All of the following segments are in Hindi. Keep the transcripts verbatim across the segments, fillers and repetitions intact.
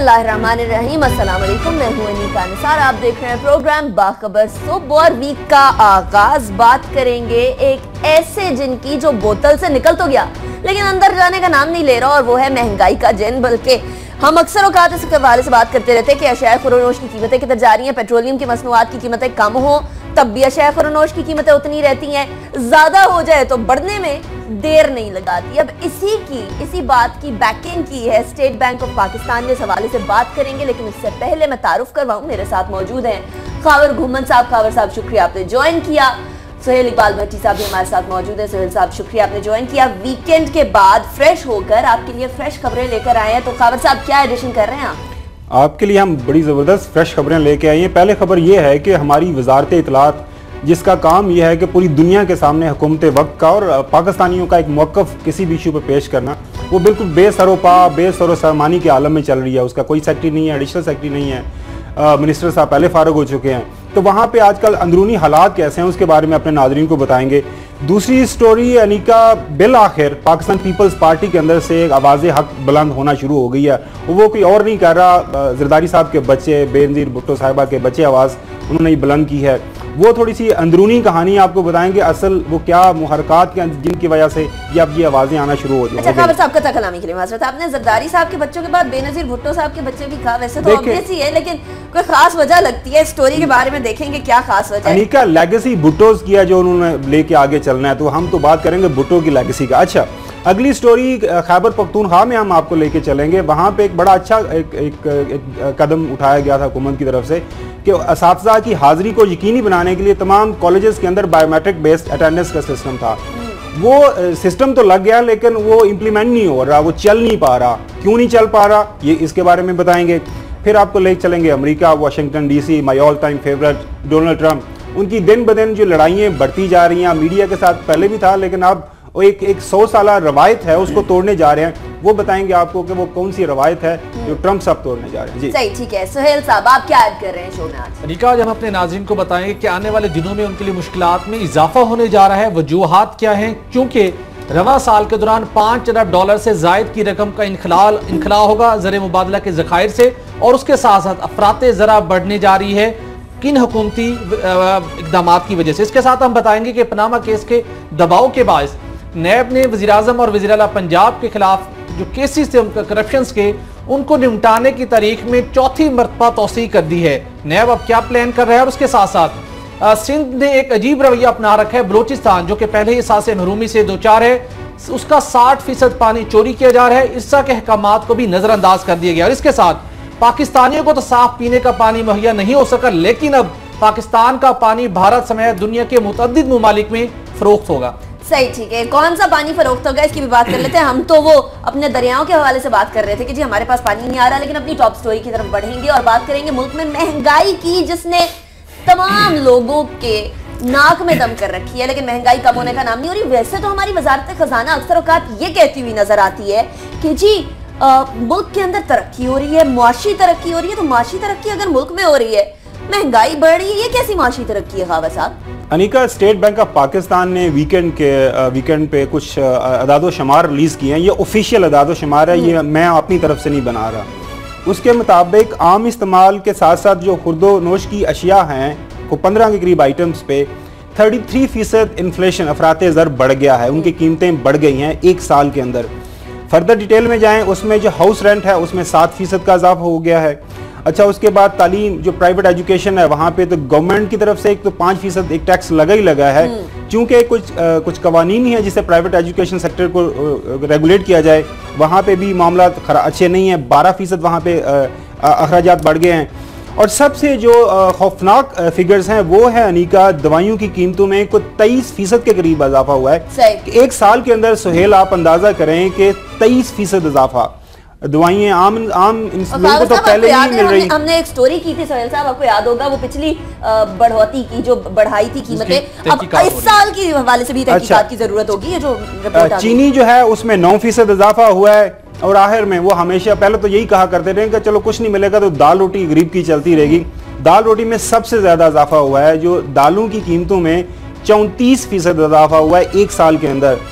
बिस्मिल्लाहिर्रहमानिर्रहीम, अस्सलाम वालेकुम। मैं हूं अनीका निसार, आप देख रहे हैं प्रोग्राम बाखबर। सुपर वीक का आगाज बात करेंगे एक ऐसे जिन की जो बोतल से निकल तो गया लेकिन अंदर जाने का नाम नहीं ले रहा, और वो है महंगाई का जिन। बल्कि हम अक्सर औकात इस हवाले से बात करते रहते हैं कि अशया खुरोनोश की कीमतें किधर जा रही हैं। पेट्रोलियम की मसनूआत की कीमतें कम हो तब भी अशया खुरोनोश की कीमतें उतनी रहती हैं, ज्यादा हो जाए तो बढ़ने में देर नहीं लगाती। अब इसी की इसी बात की बैकिंग की है स्टेट बैंक ऑफ पाकिस्तान ने, इस हवाले से बात करेंगे। लेकिन इससे पहले मैं तारुफ करवाऊं, मेरे साथ मौजूद हैं खावर घुमन साहब। खावर साहब शुक्रिया आपने ज्वाइन किया। सुहेल इकबाल भट्टी साहब भी हमारे साथ मौजूद है। सुहेल साहब शुक्रिया आपने ज्वाइन किया। वीकेंड के बाद फ्रेश होकर आपके लिए फ्रेश खबरें लेकर आए हैं। तो खावर साहब क्या एडिशन कर रहे हैं आप? आपके लिए हम बड़ी ज़बरदस्त फ्रेश खबरें लेके आए हैं। पहले खबर ये है कि हमारी वजारत इत्तलात, जिसका काम यह है कि पूरी दुनिया के सामने हुकूमत वक्त का और पाकिस्तानियों का एक मौक़िफ़ किसी भी इशू पर पेश करना, वो बिल्कुल बेसरोपा बेसरोसामानी के आलम में चल रही है। उसका कोई सेक्रेटरी नहीं है, एडिशनल सेक्रेटरी नहीं है, आ, मिनिस्टर साहब पहले फारग हो चुके हैं। तो वहाँ पे आजकल अंदरूनी हालात कैसे हैं उसके बारे में अपने नाज़रीन को बताएंगे। दूसरी स्टोरी अनीका, बिल आखिर पाकिस्तान पीपल्स पार्टी के अंदर से एक आवाज़ हक बुलंद होना शुरू हो गई है। वो कोई और नहीं कर रहा, जरदारी साहब के बच्चे, बेनज़ीर भुट्टो साहिबा के बच्चे आवाज़ उन्होंने बुलंद की है। वो थोड़ी सी अंदरूनी कहानी आपको बताएंगे, असल वो क्या मुहरकात के जिनकी वजह से ये अब ये आवाज़ें आना शुरू हो जाती हैं। खावर साहब का कलामी के लिए माजरत, आपने जरदारी साहब के बच्चों के बाद बेनज़ीर भुट्टो साहब के बच्चे भी कहा। वैसे तो ऑब्वियस ही है, लेकिन कोई खास वजह लगती है स्टोरी के बारे में, देखेंगे क्या खास वजह है। अनीका, लेगेसी भुट्टोज की है जो उन्होंने लेके आगे चलना है, तो हम तो बात करेंगे भुट्टो की लेगेसी का। अच्छा, अगली स्टोरी खैबर पख्तूनख्वा में हम आपको लेके चलेंगे। वहाँ पे एक बड़ा अच्छा एक, एक, एक कदम उठाया गया था हुकूमत की तरफ से कि असातिज़ा की हाज़िरी को यकीनी बनाने के लिए तमाम कॉलेजेस के अंदर बायोमेट्रिक बेस्ड अटेंडेंस का सिस्टम था। वो सिस्टम तो लग गया लेकिन वो इम्प्लीमेंट नहीं हो रहा, वो चल नहीं पा रहा। क्यों नहीं चल पा रहा, ये इसके बारे में बताएंगे। फिर आपको ले चलेंगे America, Washington DC, my all time favourite Donald Trump. उनकी दिन ब दिन जो लड़ाइयाँ बढ़ती जा रही हैं, मीडिया के साथ पहले भी था लेकिन अब वो एक एक सौ साल रवायत है उसको तोड़ने जा रहे हैं। वो बताएंगे आपको कि वो कौन सी रवायत है जो ट्रंप साहब तोड़ने जा रहे हैं। जी सही, ठीक है। सुहेल साहब आप क्या ऐड कर रहे हैं शो में आज? अनीका, आज हम अपने नाज़रीन को बताएंगे कि आने वाले दिनों में उनके लिए मुश्किलात में इजाफा होने जा रहा है। वजूहात क्या हैं? क्योंकि रवा साल के दौरान पाँच अरब डॉलर से जायद की रकम का इनखलाल इनखला होगा ज़र मुबादला के ज़खायर से, और उसके साथ साथ अफराते ज़रा बढ़ने जा रही है किन हुकूमती इकदाम की वजह से। इसके साथ हम बताएंगे कि पनामा केस के दबाव के बायस नैब ने वज़ीर आज़म और वज़ीर आला पंजाब के खिलाफ जो केसेस थे करप्शन के, उनको निपटाने की तारीख में चौथी मरतबा तौसीक कर दी है। नैब अब क्या प्लान कर रहा है, और उसके साथ साथ सिंध ने एक अजीब रवैया अपना रखा है। बलोचिस्तान जो कि पहले ही एहसास महरूमी से दो चार है, उसका साठ फीसद पानी चोरी किया जा रहा है। इस्सा के अहकामात को भी नजरअंदाज कर दिया गया। और इसके साथ पाकिस्तानियों को तो साफ पीने का पानी मुहैया नहीं हो सका, लेकिन अब पाकिस्तान का पानी भारत समेत दुनिया के मुतअद्दिद ममालिक में फरोख्त होगा। सही, ठीक है। कौन सा पानी फरोख्त होगा इसकी भी बात कर लेते हैं। हम तो वो अपने दरियाओं के हवाले से बात कर रहे थे कि जी हमारे पास पानी नहीं आ रहा, लेकिन अपनी टॉप स्टोरी की तरफ बढ़ेंगे और बात करेंगे मुल्क में महंगाई की, जिसने तमाम लोगों के नाक में दम कर रखी है, लेकिन महंगाई कम होने का नाम नहीं हो रही। वैसे तो हमारी वजारत खजाना अक्सर औकात ये कहती हुई नजर आती है कि जी आ, मुल्क के अंदर तरक्की हो रही है, मुआशी तरक्की हो रही है। तो मुआशी तरक्की अगर मुल्क में हो रही है, महंगाई बढ़ रही है, ये कैसी मुआशी तरक्की है Khawar Sahab? Aneeka, State Bank of Pakistan ने वीकेंड के वीकेंड पे कुछ अदाद शुमार रिलीज़ किए हैं। ये ऑफिशियल अदाद शुमार है, ये मैं अपनी तरफ से नहीं बना रहा। उसके मुताबिक आम इस्तेमाल के साथ साथ जो खुर्दो नोश की अशिया हैं, को पंद्रह के करीब आइटम्स पे थर्टी थ्री फीसद इन्फ्लेशन अफराते ज़र बढ़ गया है। उनकी कीमतें बढ़ गई हैं एक साल के अंदर। फर्दर डिटेल में जाएँ, उसमें जो हाउस रेंट है उसमें सात फीसद का इजाफा हो गया है। अच्छा, उसके बाद तालीम, जो प्राइवेट एजुकेशन है वहाँ पे तो गवर्नमेंट की तरफ से एक तो पाँच फीसद एक टैक्स लगा ही लगा है, क्योंकि कुछ आ, कुछ कवानीन है जिससे प्राइवेट एजुकेशन सेक्टर को रेगुलेट किया जाए। वहाँ पे भी मामला अच्छे नहीं है, बारह फीसद वहाँ पे अखराजात बढ़ गए हैं। और सबसे जो खौफनाक फिगर्स हैं वो है अनीका, दवाइयों की कीमतों में कुछ तेईस फीसद के करीब इजाफा हुआ है एक साल के अंदर। सुहेल, आप अंदाजा करें कि तेईस फीसद इजाफा दवाइयाँ आम आम लोगों को तो पहले ही मिल रही। हमने एक स्टोरी की थी सोहेल साहब, आपको याद होगा, वो पिछली बढ़ोतरी की जो बढ़ाई थी कीमतें, अब इस साल की हवाले से भी तहकीकात की जरूरत होगी। ये जो रिपोर्ट चीनी जो है उसमें नौ फीसद इजाफा हुआ है। और आखिर में वो हमेशा पहले तो यही कहा करते रहे कि चलो कुछ नहीं मिलेगा तो दाल रोटी गरीब की चलती रहेगी। दाल रोटी में सबसे ज्यादा इजाफा हुआ है, जो दालों की कीमतों में चौंतीस फीसद इजाफा हुआ है एक साल के अंदर।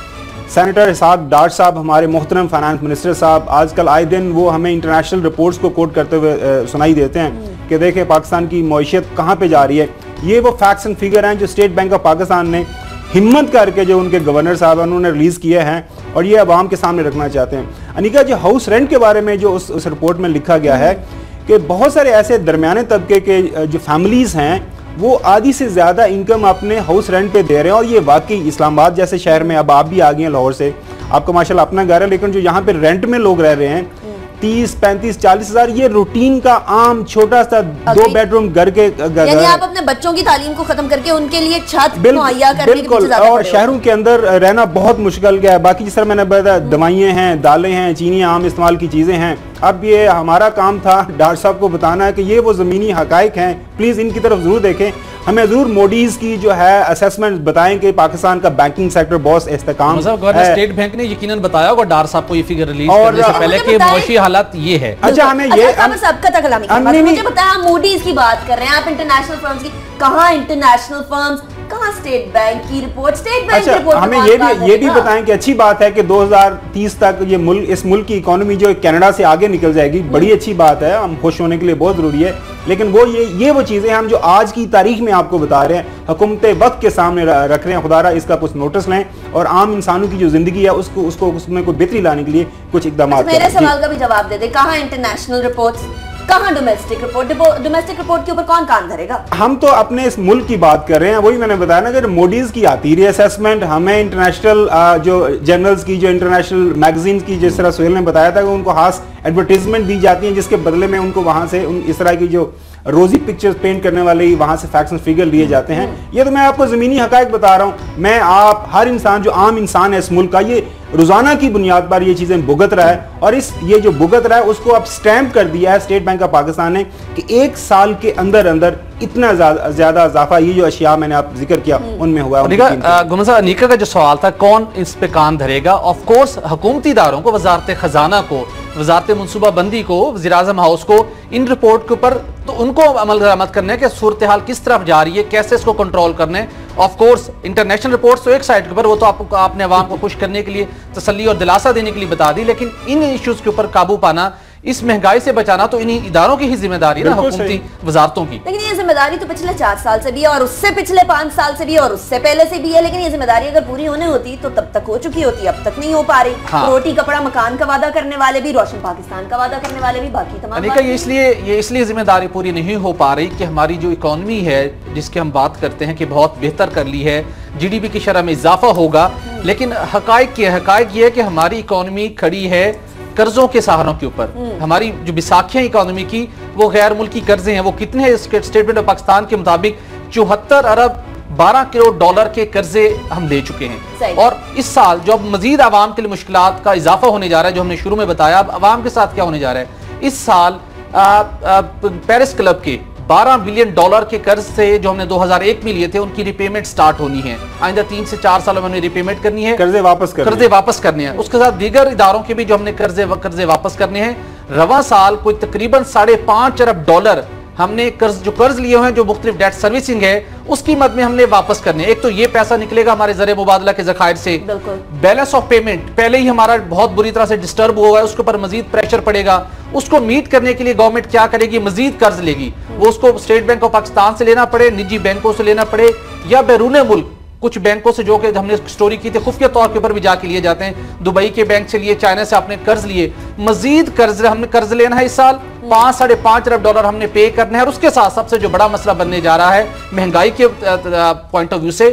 सेनेटर इसाक डार साहब, हमारे मोहतरम फाइनेंस मिनिस्टर साहब, आजकल आए दिन वो हमें इंटरनेशनल रिपोर्ट्स को कोट करते हुए सुनाई देते हैं कि देखें पाकिस्तान की मईशत कहाँ पे जा रही है। ये वो फैक्ट्स एंड फिगर हैं जो स्टेट बैंक ऑफ पाकिस्तान ने हिम्मत करके जो उनके गवर्नर साहब उन्होंने रिलीज़ किए हैं और ये अवाम के सामने रखना चाहते हैं। अनिका, जो हाउस रेंट के बारे में जो उस, उस रिपोर्ट में लिखा गया है कि बहुत सारे ऐसे दरमियाने तबके के जो फैमिलीज़ हैं वो आधी से ज़्यादा इनकम अपने हाउस रेंट पे दे रहे हैं। और ये वाकई इस्लामाबाद जैसे शहर में, अब आप भी आ गए हैं लाहौर से, आपको माशाल्लाह अपना घर है, लेकिन जो यहाँ पे रेंट में लोग रह रहे हैं तीस पैंतीस चालीस हजार, ये रूटीन का आम छोटा सा दो बेडरूम घर के घर, यानी आप अपने बच्चों की तालीम को खत्म करके उनके लिए छत मुहैया करने के बिल्कुल, और शहरों के अंदर रहना बहुत मुश्किल गया है। बाकी जिस तरह मैंने बताया, दवाइयाँ हैं, दालें हैं, चीनी आम इस्तेमाल की चीज़ें हैं। अब ये हमारा काम था डॉक्टर साहब को बताना है कि ये वो ज़मीनी हकाइक हैं, प्लीज़ इनकी तरफ ज़रूर देखें। हमें जरूर मोडीज की जो है असेसमेंट बताएं कि पाकिस्तान का बैंकिंग सेक्टर बहुत इस्तेकाम है। स्टेट बैंक ने यकीनन बताया होगा डार साहब को ये फिगर रिलीज करने से पहले कि मौशी हालात ये है। अच्छा, हमें ये सबका तकलामी मुझे बताया, आप मोडीज की बात कर रहे हैं, आप इंटरनेशनल फर्म्स की, कहाँ इंटरनेशनल फर्म्स, कहाँ स्टेट बैंक की रिपोर्ट, स्टेट बैंक अच्छा, रिपोर्ट हमें ये भी ये भी बताएं कि अच्छी बात है कि दो हज़ार तीस तक ये मुल्क इस मुल्क की इकोनॉमी जो कनाडा से आगे निकल जाएगी, बड़ी अच्छी बात है, हम खुश होने के लिए बहुत जरूरी है। लेकिन वो ये ये वो चीजें हम जो आज की तारीख में आपको बता रहे हैं, हुकूमत वक्त के सामने रख रहे हैं, खुदारा इसका कुछ नोटिस लें और आम इंसानों की जो जिंदगी है उसको उसको उसमें कोई बेहतरी लाने के लिए कुछ इकदाम करें। मेरे सवाल का भी जवाब दे दे, कहाँ इंटरनेशनल रिपोर्ट्स, कहाँ डोमेस्टिक रिपोर्ट? डोमेस्टिक रिपोर्ट के ऊपर कौन काम करेगा? हम तो अपने इस मुल्क की बात कर रहे हैं, वही मैंने बताया ना कि मोडीज की आती रही असेसमेंट, हमें इंटरनेशनल जो जर्नल्स की, जो इंटरनेशनल मैगजीन की, जिस तरह सुहेल ने बताया था कि उनको खास एडवर्टीजमेंट दी जाती है जिसके बदले में उनको वहां से उन इस तरह की जो रोजी पिक्चर्स पेंट करने वाले ही वहां से फैक्ट्स एंड फिगर लिए जाते हैं। ये तो मैं आपको जमीनी हकायक बता रहा हूं। मैं आप हर इंसान जो आम इंसान है इस मुल्क का, ये रोजाना की बुनियाद पर ये चीजें भुगत रहा है और इस ये जो भुगत रहा है उसको अब स्टैंप कर दिया है स्टेट बैंक ऑफ पाकिस्तान ने कि एक साल के अंदर अंदर इतना ज्यादा इजाफा, ये जो अशिया मैंने आप जिक्र किया उनमें हुआ है। गुमसा अनीका का जो सवाल था कौन इस पे कान धरेगा, ऑफ कोर्स हुकूमती इदारों को, वजारत खजाना को, वजारत मनसूबाबंदी को, वज़ीर-ए-आज़म हाउस को, इन रिपोर्ट के ऊपर तो उनको अमल दरामद करने है कि सूरत हाल किस तरफ जा रही है, कैसे इसको कंट्रोल करने है। ऑफ कोर्स इंटरनेशनल रिपोर्ट्स तो एक साइड के ऊपर, वो तो आपको आपने आवाम को खुश करने के लिए, तसल्ली और दिलासा देने के लिए बता दी, लेकिन इन इश्यूज के ऊपर काबू पाना, इस महंगाई से बचाना तो इन्हीं इदारों की ही जिम्मेदारी है ना, हुकूमती वजारतों की। लेकिन ये जिम्मेदारी तो पिछले चार साल से भी है और उससे पिछले पांच साल से भी और उससे पहले से भी है, लेकिन ये जिम्मेदारी अगर पूरी होने होती तो तब तक हो चुकी होती, अब तक नहीं हो पा रही। हाँ। रोटी कपड़ा मकान का वादा करने वाले भी, रोशन पाकिस्तान का वादा करने वाले भी, बाकी तमाम ये इसलिए ये इसलिए जिम्मेदारी पूरी नहीं हो पा रही कि हमारी जो इकोनॉमी है जिसकी हम बात करते हैं कि बहुत बेहतर कर ली है, जीडीपी की शरह में इजाफा होगा, लेकिन हकायक ये हकायक ये है कि हमारी इकोनॉमी खड़ी है कर्जों के सहारों के ऊपर। हमारी जो बिसाखियां इकोनॉमी की वो गैर मुल्की कर्जे हैं, वो कितने हैं? स्टेट बैंक ऑफ पाकिस्तान के मुताबिक चौहत्तर अरब बारह करोड़ डॉलर के कर्जे हम ले चुके हैं। और इस साल जो अब मजीद आवाम के लिए मुश्किलात का इजाफा होने जा रहा है, जो हमने शुरू में बताया, अब आवाम के साथ क्या होने जा रहा है इस साल, आ, आ, पेरिस क्लब के बारह बिलियन डॉलर के कर्ज से जो हमने दो हज़ार एक में लिए थे उनकी रिपेमेंट स्टार्ट होनी है। आइंदा तीन से चार सालों में हमने रिपेमेंट करनी है, कर्जे वापस करने कर्जे वापस करने हैं। उसके साथ दीगर इदारों के भी जो हमने कर्जे कर्जे वापस करने हैं। रवा साल कोई तकरीबन साढ़े पांच अरब डॉलर हमने कर्ज जो कर्ज लिए हुए हैं, जो मुख्तलिफ डेट सर्विसिंग है उसकी मद में हमने वापस करने। एक तो ये पैसा निकलेगा हमारे जरिए मुबादला के जखायर से, बैलेंस ऑफ पेमेंट पहले ही हमारा बहुत बुरी तरह से डिस्टर्ब हुआ है, उसके ऊपर मजीद प्रेशर पड़ेगा। उसको मीट करने के लिए गवर्नमेंट क्या करेगी? मजीद कर्ज लेगी, वो उसको स्टेट बैंक ऑफ पाकिस्तान से लेना पड़े, निजी बैंकों से लेना पड़े, या बैरून मुल्क कुछ बैंकों से जो कि हमने स्टोरी की थी खुफिया तौर के ऊपर भी जाके लिए जाते हैं। दुबई के बैंक से लिए, चाइना से आपने कर्ज लिए, मजीद कर्ज हमने कर्ज लेना है इस साल, पांच साढ़े पांच अरब डॉलर हमने पे करना है। और उसके साथ सबसे जो बड़ा मसला बनने जा रहा है महंगाई के पॉइंट ऑफ व्यू से,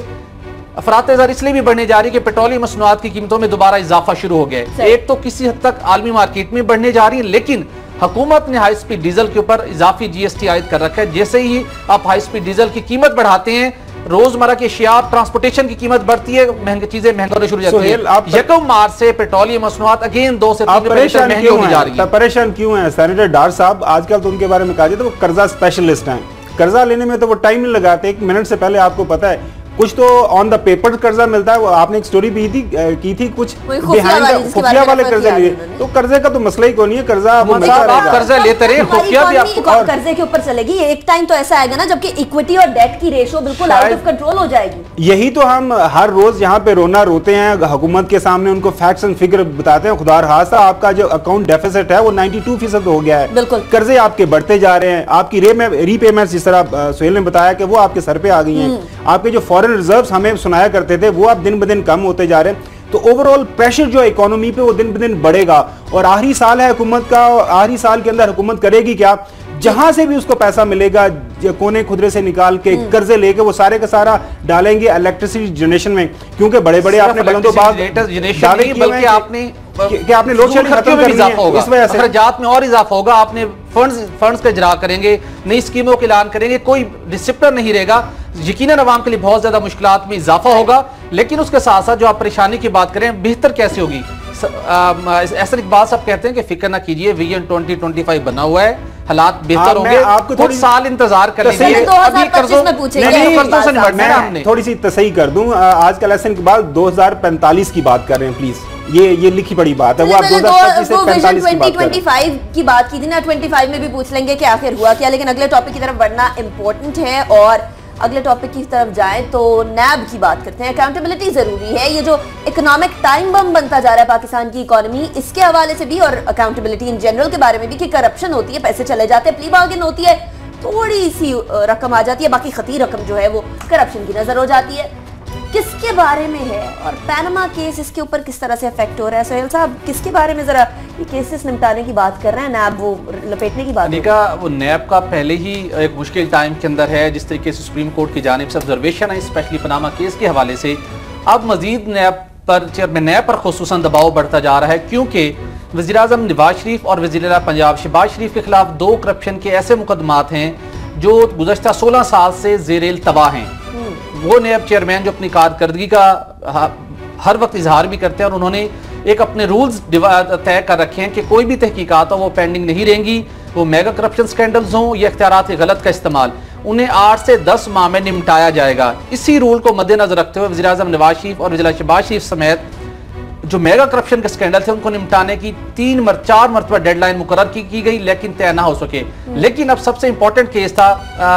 अफरात ज़र इसलिए भी बढ़ने जा रही है कि पेट्रोलियम मसनूआत की कीमतों में दोबारा इजाफा शुरू हो गया है। एक तो किसी हद तक आलमी मार्केट में बढ़ने जा रही है, लेकिन हुकूमत ने हाई स्पीड डीजल के ऊपर इजाफी जीएसटी आयद कर रखा है। जैसे ही आप हाई स्पीड डीजल की कीमत बढ़ाते हैं, रोजमर्रा के अशिया, ट्रांसपोर्टेशन की कीमत बढ़ती है, महंगी चीजें महंगी होने शुरू हो जाती है। यकम मार्च से पेट्रोलियम मसनूआत अगेन दो से तीन परसेंट महंगी होने जा रही है। परेशान क्यों है सेनेटर डार साहब? आजकल तो उनके बारे में कहा जाए तो वो कर्जा स्पेशलिस्ट हैं, कर्जा लेने में तो वो टाइम नहीं लगाते। एक मिनट से पहले आपको पता है कुछ तो ऑन द पेपर कर्जा मिलता है। आपने एक स्टोरी भी थी की थी कुछ बिहाइंड खुफिया वाले कर्जे लिए, तो कर्जे का तो मसला ही कोई नहीं है, कर्जा वो मिलता रहेगा, कर्जा लेते रहे, खुफिया भी आपको कर्जे के ऊपर चलेगी। एक टाइम तो ऐसा आएगा ना जबकि इक्विटी और डेट की रेशो बिल्कुल आउट ऑफ कंट्रोल हो जाएगी। यही तो हम हर रोज यहाँ पे रोना रोते हैं हुकूमत के सामने, उनको फैक्ट्स एंड फिगर बताते हैं। खुदा खासा आपका जो अकाउंट डेफिसिट है वो बानवे फीसद हो गया है, बिल्कुल कर्जे आपके बढ़ते जा रहे हैं, आपकी रीपेमेंट्स जिस तरह सुहेल ने बताया कि वो आपके सर पे आ गई हैं, आपके जो फॉरेन रिजर्व्स हमें सुनाया करते थे वो अब दिन ब दिन कम होते जा रहे हैं। तो ओवरऑल प्रेशर जो इकोनॉमी पे वो दिन ब दिन बढ़ेगा। और आखिरी साल है हुकूमत का, आखिरी साल के अंदर हुकूमत करेगी क्या? जहां से भी उसको पैसा मिलेगा कोने खुदरे से निकाल के कर्जे लेके वो सारे का सारा डालेंगे इलेक्ट्रिसिटी जनरेशन में, क्योंकि बड़े बड़े आपने बल्कि आपने कि आपने लोड शेडिंग खत्म कर दी है, इस वजह से खर्चात में और इजाफा होगा। आपने फंड्स फंड्स का इजरा करेंगे, नई स्कीमों का ऐलान करेंगे, कोई डिसिप्लिन नहीं रहेगा, यकीनन अवाम के लिए बहुत ज्यादा मुश्किलात में इजाफा होगा। लेकिन उसके साथ साथ जो आप परेशानी की बात करें बेहतर कैसे होगी, ऐसा इकबाल साहब कहते हैं कि फिक्र ना कीजिए, विजन ट्वेंटी ट्वेंटी फाइव बना हुआ है, हालात बेहतर होंगे, आपको कुछ साल इंतजार कर लीजिए। अभी कर्जों से पूछेंगे, थोड़ी सी तसही कर दूं, आज का लेसन के बाद दो हजार पैंतालीस की बात कर रहे हैं प्लीज, ये ये लिखी पड़ी बात है, वो आप दो हजार पच्चीस से पैंतालीस की बात ट्वेंटी फाइव की बात की थी ना, ट्वेंटी फाइव में भी पूछ लेंगे कि आखिर हुआ क्या। लेकिन अगले टॉपिक की तरफ बढ़ना इंपॉर्टेंट है और अगले टॉपिक की तरफ जाएं तो नैब की बात करते हैं। अकाउंटेबिलिटी जरूरी है, ये जो इकोनॉमिक टाइम बम बनता जा रहा है पाकिस्तान की इकोनॉमी, इसके हवाले से भी और अकाउंटेबिलिटी इन जनरल के बारे में भी कि करप्शन होती है, पैसे चले जाते हैं, प्ली बार्गेन होती है, थोड़ी सी रकम आ जाती है, बाकी खती रकम जो है वो करप्शन की नजर हो जाती है। किसके बारे में है और पैनामा केस इसके ऊपर किस तरह से इफेक्ट हो रहा है? सोहेल साहब किसके बारे में जरा ये केसेस निपटाने की बात कर रहे हैं, नैब वो लपेटने की बात अनिका, वो नैब का पहले ही एक मुश्किल टाइम के अंदर है, जिस तरीके से सुप्रीम कोर्ट की जानिब से ऑब्जर्वेशन है स्पेशली पनामा केस के हवाले से, अब मजीद नैब पर चेयरमैन नैब पर खुसूसन दबाव बढ़ता जा रहा है, क्योंकि वज़ीर आज़म नवाज शरीफ और वज़ीर आला पंजाब शहबाज शरीफ के खिलाफ दो करप्शन के ऐसे मुकदमात हैं जो गुज़श्ता सोलह साल से ज़ेरेल तबाह हैं। वो नैब चेयरमैन जो अपनी कारकर्दगी का हर वक्त इजहार भी करते हैं और उन्होंने एक अपने रूल्स तय कर रखे हैं कि कोई भी तहकीकात हो वो पेंडिंग नहीं रहेंगी, वो मेगा करप्शन स्कैंडल्स हों या इख्तियारात के गलत का इस्तेमाल, उन्हें आठ से दस माह में निपटाया जाएगा। इसी रूल को मद्देनजर रखते हुए वज़ीर आज़म नवाज शरीफ और वज़ीर शहबाज शरीफ समेत जो मेगा करप्शन के स्कैंडल थे उनको निपटाने की तीन मर, चार मरतबा डेडलाइन मुकर्रर की, की गई, लेकिन तय ना हो सके। लेकिन अब सबसे इंपॉर्टेंट केस था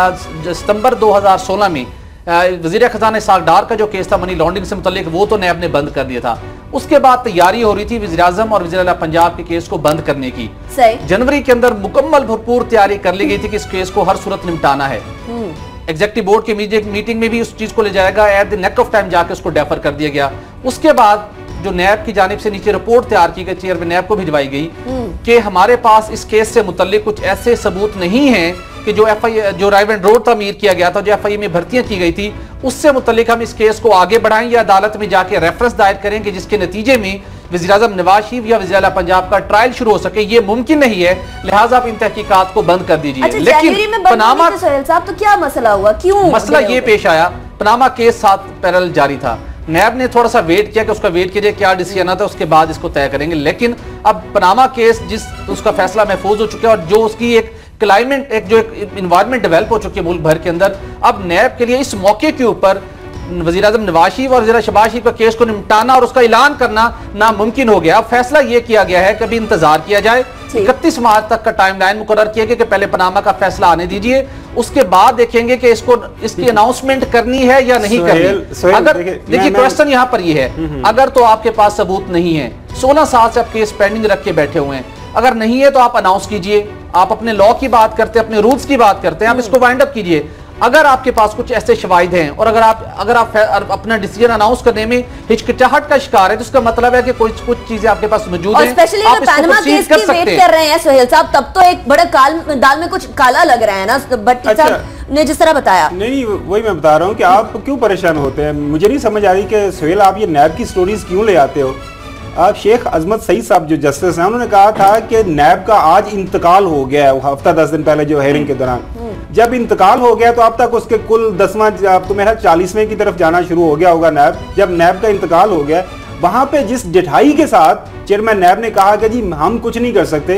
सितंबर दो हजार सोलह में वज़ीर खजाना इसहाक डार का जो केस था मनी लॉन्ड्रिंग से मुतल्लिक, वो तो नैब ने बंद कर दिया था। उसके बाद तैयारी हो रही थी वज़ीर आज़म और वज़ीर आला पंजाब के केस को बंद करने की। जनवरी के अंदर मुकम्मल भरपूर तैयारी कर ली गई थी कि इस केस को हर सूरत निपटाना है। एग्जीक्यूटिव बोर्ड की मीटिंग में भी उस चीज को ले जाएगा, at the neck of time जाके उसको डेफर कर दिया गया। उसके बाद जो नैब की जानिब से नीचे रिपोर्ट तैयार की गई, चेयरमैन नैब को भिजवाई गई कि हमारे पास इस केस से मुतल्लिक कुछ ऐसे सबूत नहीं है कि जो एफ आई जो राइवन रोड तमीर किया गया था, जो एफ आई में भर्तियां की गई थी, उससे मुतल्लिक हम इस केस को आगे बढ़ाएं या अदालत में जाके रेफरेंस दायर करेंगे जिसके नतीजे में वज़ीर आज़म नवाज शरीफ या वज़ीर आला पंजाब का ट्रायल शुरू हो सके। ये मुमकिन नहीं है, लिहाजा आप इन तहकीकात को बंद कर दीजिए। अच्छा, लेकिन पनामा साहब तो क्या मसला हुआ, क्यों मसला ये पेश आया, पनामा केस साथ पैरेलल जारी था, नैब ने थोड़ा सा वेट किया कि उसका वेट कीजिए क्या डिसीजन आता है, उसके बाद इसको तय करेंगे। लेकिन अब पनामा केस जिस उसका फैसला महफूज हो चुका है और जो उसकी एक क्लाइमेट एक जो एक इन्वायरमेंट डेवलप हो चुकी है मुल्क भर के अंदर, अब नैब के लिए इस मौके के ऊपर वज़ीर आज़म नवाज शरीफ और वज़ीर शहबाज शरीफ का केस को निपटाना और उसका ऐलान करना नामुमकिन हो गया। अब फैसला ये किया गया है कि अभी इंतजार किया जाए, इकतीस मार्च तक का टाइमलाइन मुकर्रर किया गया कि पहले पनामा का फैसला आने दीजिए, उसके बाद देखेंगे कि इसको इसकी अनाउंसमेंट करनी है या नहीं करनी। अगर देखिए क्वेश्चन यहाँ पर ये है, अगर तो आपके पास सबूत नहीं है, सोलह साल से आप केस पेंडिंग रख के बैठे हुए हैं, अगर नहीं है तो आप अनाउंस कीजिए, आप अपने लॉ की बात करते हैं, अपने रूल्स की बात करते हैं, आप इसको वाइंड अप कीजिए। अगर आपके पास कुछ ऐसे शवाहिद हैं और अगर आप अगर आप अपना डिसीजन अनाउंस करने में हिचकिचाहट का शिकार है तो उसका मतलब है कि कुछ कुछ चीजें आपके पास मौजूद हैं, आप इसको प्रोसीड कर सकते हैं। कर रहे हैं सोहेल साहब, तब तो एक बड़ा काल दाल में कुछ काला लग रहा है ना भट्टी साहब ने जिस तरह बताया। नहीं, वही मैं बता रहा हूँ कि आप क्यों परेशान होते हैं, मुझे नहीं समझ आ रही कि सोहेल आप ये नैब की स्टोरीज क्यों ले आते हो। आप शेख अजमत सईद साहब जो जस्टिस हैं उन्होंने कहा था कि नैब का आज इंतकाल हो गया है, हफ्ता दस दिन पहले जो हेयरिंग के दौरान जब इंतकाल हो गया तो अब तक उसके कुल दसवां अब तो मेरा चालीसवें की तरफ जाना शुरू हो गया होगा नैब। जब नैब का इंतकाल हो गया वहां पे जिस डिठाई के साथ चेयरमैन नैब ने कहा कि जी हम कुछ नहीं कर सकते,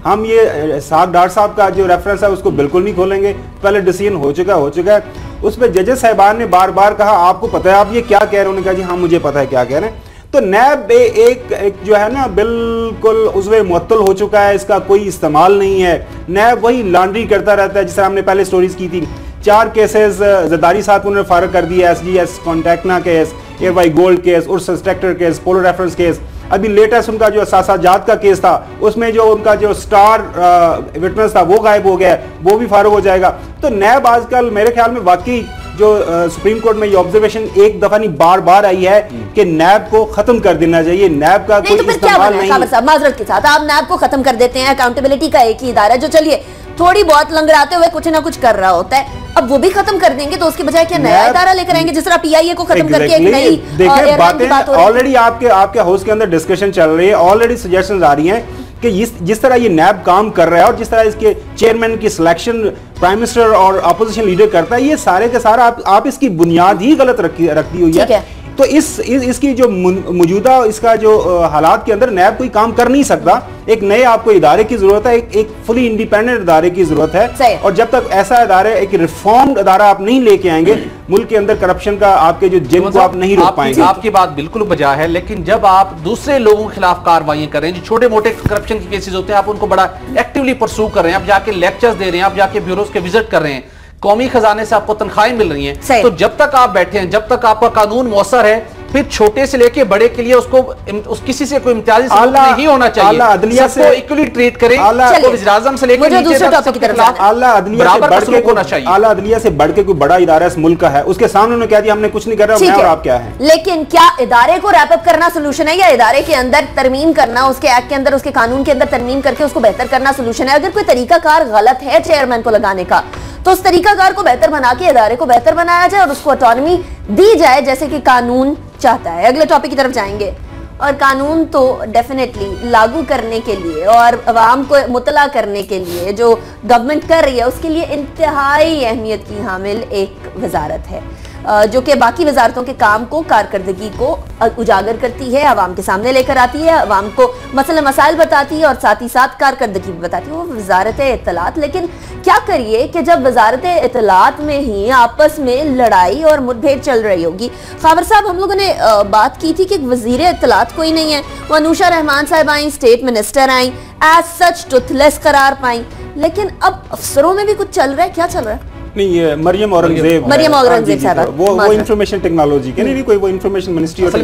हम ये साहब डॉक्टर साहब का जो रेफरेंस है उसको बिल्कुल नहीं खोलेंगे, पहले डिसीजन हो चुका हो चुका है। उस पर जजेस साहिबान ने बार बार कहा आपको पता है आप ये क्या कह रहे हो, उन्होंने कहा जी हाँ मुझे पता है क्या कह रहे हैं। तो नैब एक, एक जो है ना बिल्कुल उसमें मुअत्तल हो चुका है, इसका कोई इस्तेमाल नहीं है। नैब वही लॉन्ड्री करता रहता है, जिस तरह हमने पहले स्टोरीज की थी। चार केसेस जरदारी साहब को उन्होंने फारग कर दिया, S G S Cotecna case, A R Y gold case, Ursus inspector case, polo reference case. अभी लेटेस्ट उनका जो सासाजात का केस था उसमें जो उनका जो स्टार विटनेस था वो गायब हो गया, वो भी फारग हो जाएगा। तो नैब आजकल मेरे ख्याल में वाकई जो सुप्रीम कोर्ट में ये ऑब्जर्वेशन एक दफा नहीं बार बार आई है कि नैब को खत्म कर देना चाहिए। नैब का कोई इस्तेमाल नहीं। माजरत के साथ आप नैब को खत्म कर देते हैं, अकाउंटेबिलिटी का एक ही इदारा है जो चलिए थोड़ी बहुत लंगड़ाते हुए कुछ ना कुछ कर रहा होता है, अब वो भी खत्म कर देंगे तो उसके बजाय क्या नया इदारा लेकर आएंगे, जिस तरह पीआईए को खत्म करके एक नई देखिए बातें ऑलरेडी आपके आपके हाउस के अंदर डिस्कशन चल रही है, ऑलरेडी सजेशंस आ रही हैं कि इस जिस तरह ये नैब काम कर रहा है और जिस तरह इसके चेयरमैन की सिलेक्शन प्राइम मिनिस्टर और अपोजिशन लीडर करता है, ये सारे के सारा आप, आप इसकी बुनियाद ही गलत रखी रखी हुई है। तो इस, इस इसकी जो मौजूदा इसका जो हालात के अंदर नैब कोई काम कर नहीं सकता। एक नए आपको इदारे की जरूरत है, एक, एक फुली इंडिपेंडेंट इदारे की जरूरत है। और जब तक ऐसा इदारे एक रिफॉर्म्ड इदारा आप नहीं लेके आएंगे, मुल्क के अंदर करप्शन का आपके जो जिन को आप नहीं रोक पाएंगे। आपकी बात बिल्कुल बजा है, लेकिन जब आप दूसरे लोगों के खिलाफ कार्रवाई कर रहे हैं, जो छोटे मोटे करप्शन के केसेस होते हैं, आप उनको बड़ा एक्टिवली परसू कर रहे हैं, आप जाके लेक्चर्स दे रहे हैं, आप जाके ब्यूरोज के विजिट कर रहे हैं, कौमी खजाने से आपको तनख्वाहें मिल रही हैं, तो जब तक आप बैठे हैं, जब तक आपका कानून मौसर है, फिर छोटे से लेके बड़े के लिए उसको उस किसी से कोई इम्तियाजी सलूक नहीं होना चाहिए, अदलिया से इक्वली ट्रीट करें, वज़ीर-ए-आज़म से लेकर नीचे तक सबके खिलाफ आला अदलिया से बढ़ के होना चाहिए। आला अदलिया से बढ़ के कोई बड़ा इदारा इस मुल्क का है, उसके सामने उन्होंने कह दिया हमने कुछ नहीं कर रहा, मैं और आप क्या है। लेकिन क्या इदारे को रैप अप करना सोल्यूशन है या इदारे के अंदर तरमीम करना, उसके एक्ट के अंदर, उसके कानून के अंदर तरमीम करके उसको बेहतर करना सोल्यूशन है? अगर कोई तरीकाकार गलत है चेयरमैन को लगाने का, तो उस तरीकाकार को बेहतर बना के इदारे को बेहतर बनाया जाए और उसको ऑटोनॉमी दी जाए जैसे कि कानून चाहता है। अगले टॉपिक की तरफ जाएंगे। और कानून तो डेफिनेटली लागू करने के लिए और अवाम को मुतला करने के लिए जो गवर्नमेंट कर रही है, उसके लिए इंतहाई अहमियत की हामिल एक वजारत है जो कि बाकी वजारतों के काम को, कारकर्दगी को उजागर करती है, अवाम के सामने लेकर आती है, अवाम को मसले मसाइल बताती है और साथ ही साथ कारकर्दगी भी बताती है, वो वजारत इत्तलात। लेकिन क्या करिए कि जब वजारत इत्तलात में ही आपस में लड़ाई और मुठभेड़ चल रही होगी। खाबर साहब, हम लोगों ने बात की थी कि वजीर इत्तलात कोई नहीं है, वो अनुशा रहमान साहब आई, स्टेट मिनिस्टर आई, एज सच टुथलेस करार पाई, लेकिन अब अफसरों में भी कुछ चल रहा है। क्या चल रहा है? नहीं, ये मरियम औरंगजेब मरियम औरंगजेब साहब वो वो इंफॉर्मेशन टेक्नोलॉजी के नहीं कोई वो इंफॉर्मेशन मिनिस्ट्री और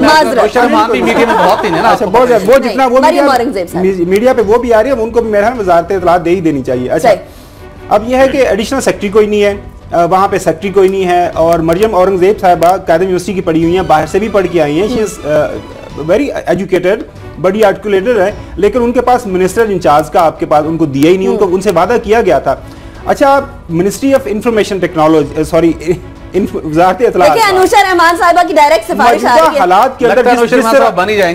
मीडिया में बहुत है ना। अच्छा, बहुत है वो जितना वो मीडिया पे वो भी आ रही है, उनको भी मेरा वजारत इत्तलात दे ही देनी चाहिए। अच्छा, अब यह है कि एडिशनल सेक्रेटरी कोई नहीं है, वहाँ पे सेक्रेटरी कोई नहीं है, और मरियम औरंगजेब साहिबा कायदे यूनिवर्सिटी की पढ़ी हुई हैं, बाहर से भी पढ़ के आई हैं, शी इज वेरी एजुकेटेड, बड़ी आर्टिकुलेटेड है, लेकिन उनके पास मिनिस्टर इंचार्ज का आपके पास उनको दिया ही नहीं, उनको उनसे वादा किया गया था। अच्छा, ministry of information technology sorry वज़ारत इत्तलात, अनुशा रहमान साहिबा की डायरेक्ट सिफारिश आ रही है, हालात के अंदर बनी जाएंगी,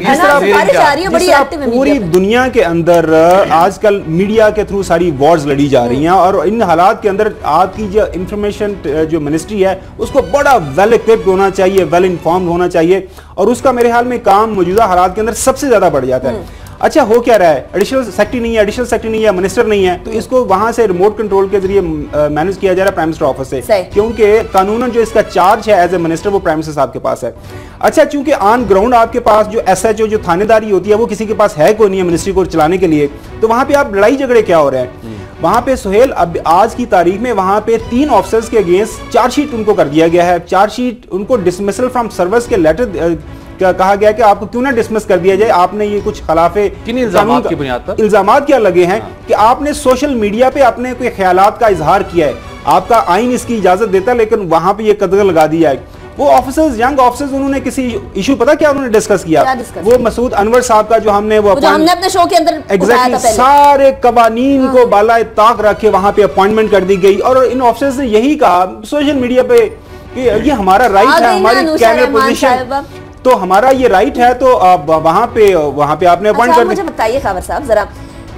पूरी दुनिया के अंदर आजकल मीडिया के थ्रू सारी वॉर्स लड़ी जा रही हैं, और इन हालात के अंदर आपकी जो इंफॉर्मेशन जो मिनिस्ट्री है उसको बड़ा वेल इक्विप्ड होना चाहिए, वेल इन्फॉर्म्ड होना चाहिए, और उसका मेरे ख्याल में काम मौजूदा हालात के अंदर सबसे ज्यादा बढ़ जाता है। अच्छा, हो क्या रहा है, एडिशनल सेक्रेटरी नहीं है, एडिशनल सेक्रेटरी नहीं है, मिनिस्टर नहीं है, तो इसको वहां से रिमोट कंट्रोल के जरिए मैनेज किया जा रहा है प्राइम मिनिस्टर ऑफिस से, क्योंकि कानूनन जो इसका चार्ज है एज ए मिनिस्टर वो प्राइम मिनिस्टर साहब के पास है। अच्छा, चूंकि ऑन ग्राउंड आपके पास जो एसएचओ जो थानेदारी होती है वो किसी के पास है कोई नहीं है मिनिस्ट्री को चलाने के लिए, तो वहां पे आप लड़ाई झगड़े क्या हो रहे हैं वहां पे सुहेल? अब आज की तारीख में वहां पे तीन ऑफिसर्स के अगेंस्ट चार्जशीट उनको कर दिया गया है, चार्जशीट उनको डिसमिसल फ्रॉम सर्विस के लेटर क्या कहा गया कि आपको क्यों ना डिसमिस कर दिया जाए, आपने ये कुछ खिलाफे इल्जामात की बुनियाद पर इल्जामात क्या लगे हैं कि आपने सोशल मीडिया पे अपने कोई ख्यालात का इजहार किया है, आपका आइन इसकी इजाजत देता है, लेकिन वहां पे ये कदर लगा दिया है। वो ऑफिसर्स, यंग ऑफिसर्स, उन्होंने किसी इशू पता क्या उन्होंने डिस्कस किया, वो मसूद अनवर साहब का जो हमने वो जो हमने अपने शो के अंदर एग्जैक्टली सारे कवानीन को बाला ताक रख के वहां पे अपॉइंटमेंट कर दी गई, और इन ऑफिसर्स ने यही कहा सोशल मीडिया पे कि ये हमारा राइट है, हमारी कैबिनेट पोजीशन, तो हमारा ये राइट है, तो वहां पे वहां पे आपने अपॉइंट कर दिया। मुझे बताइए खाबर साहब जरा,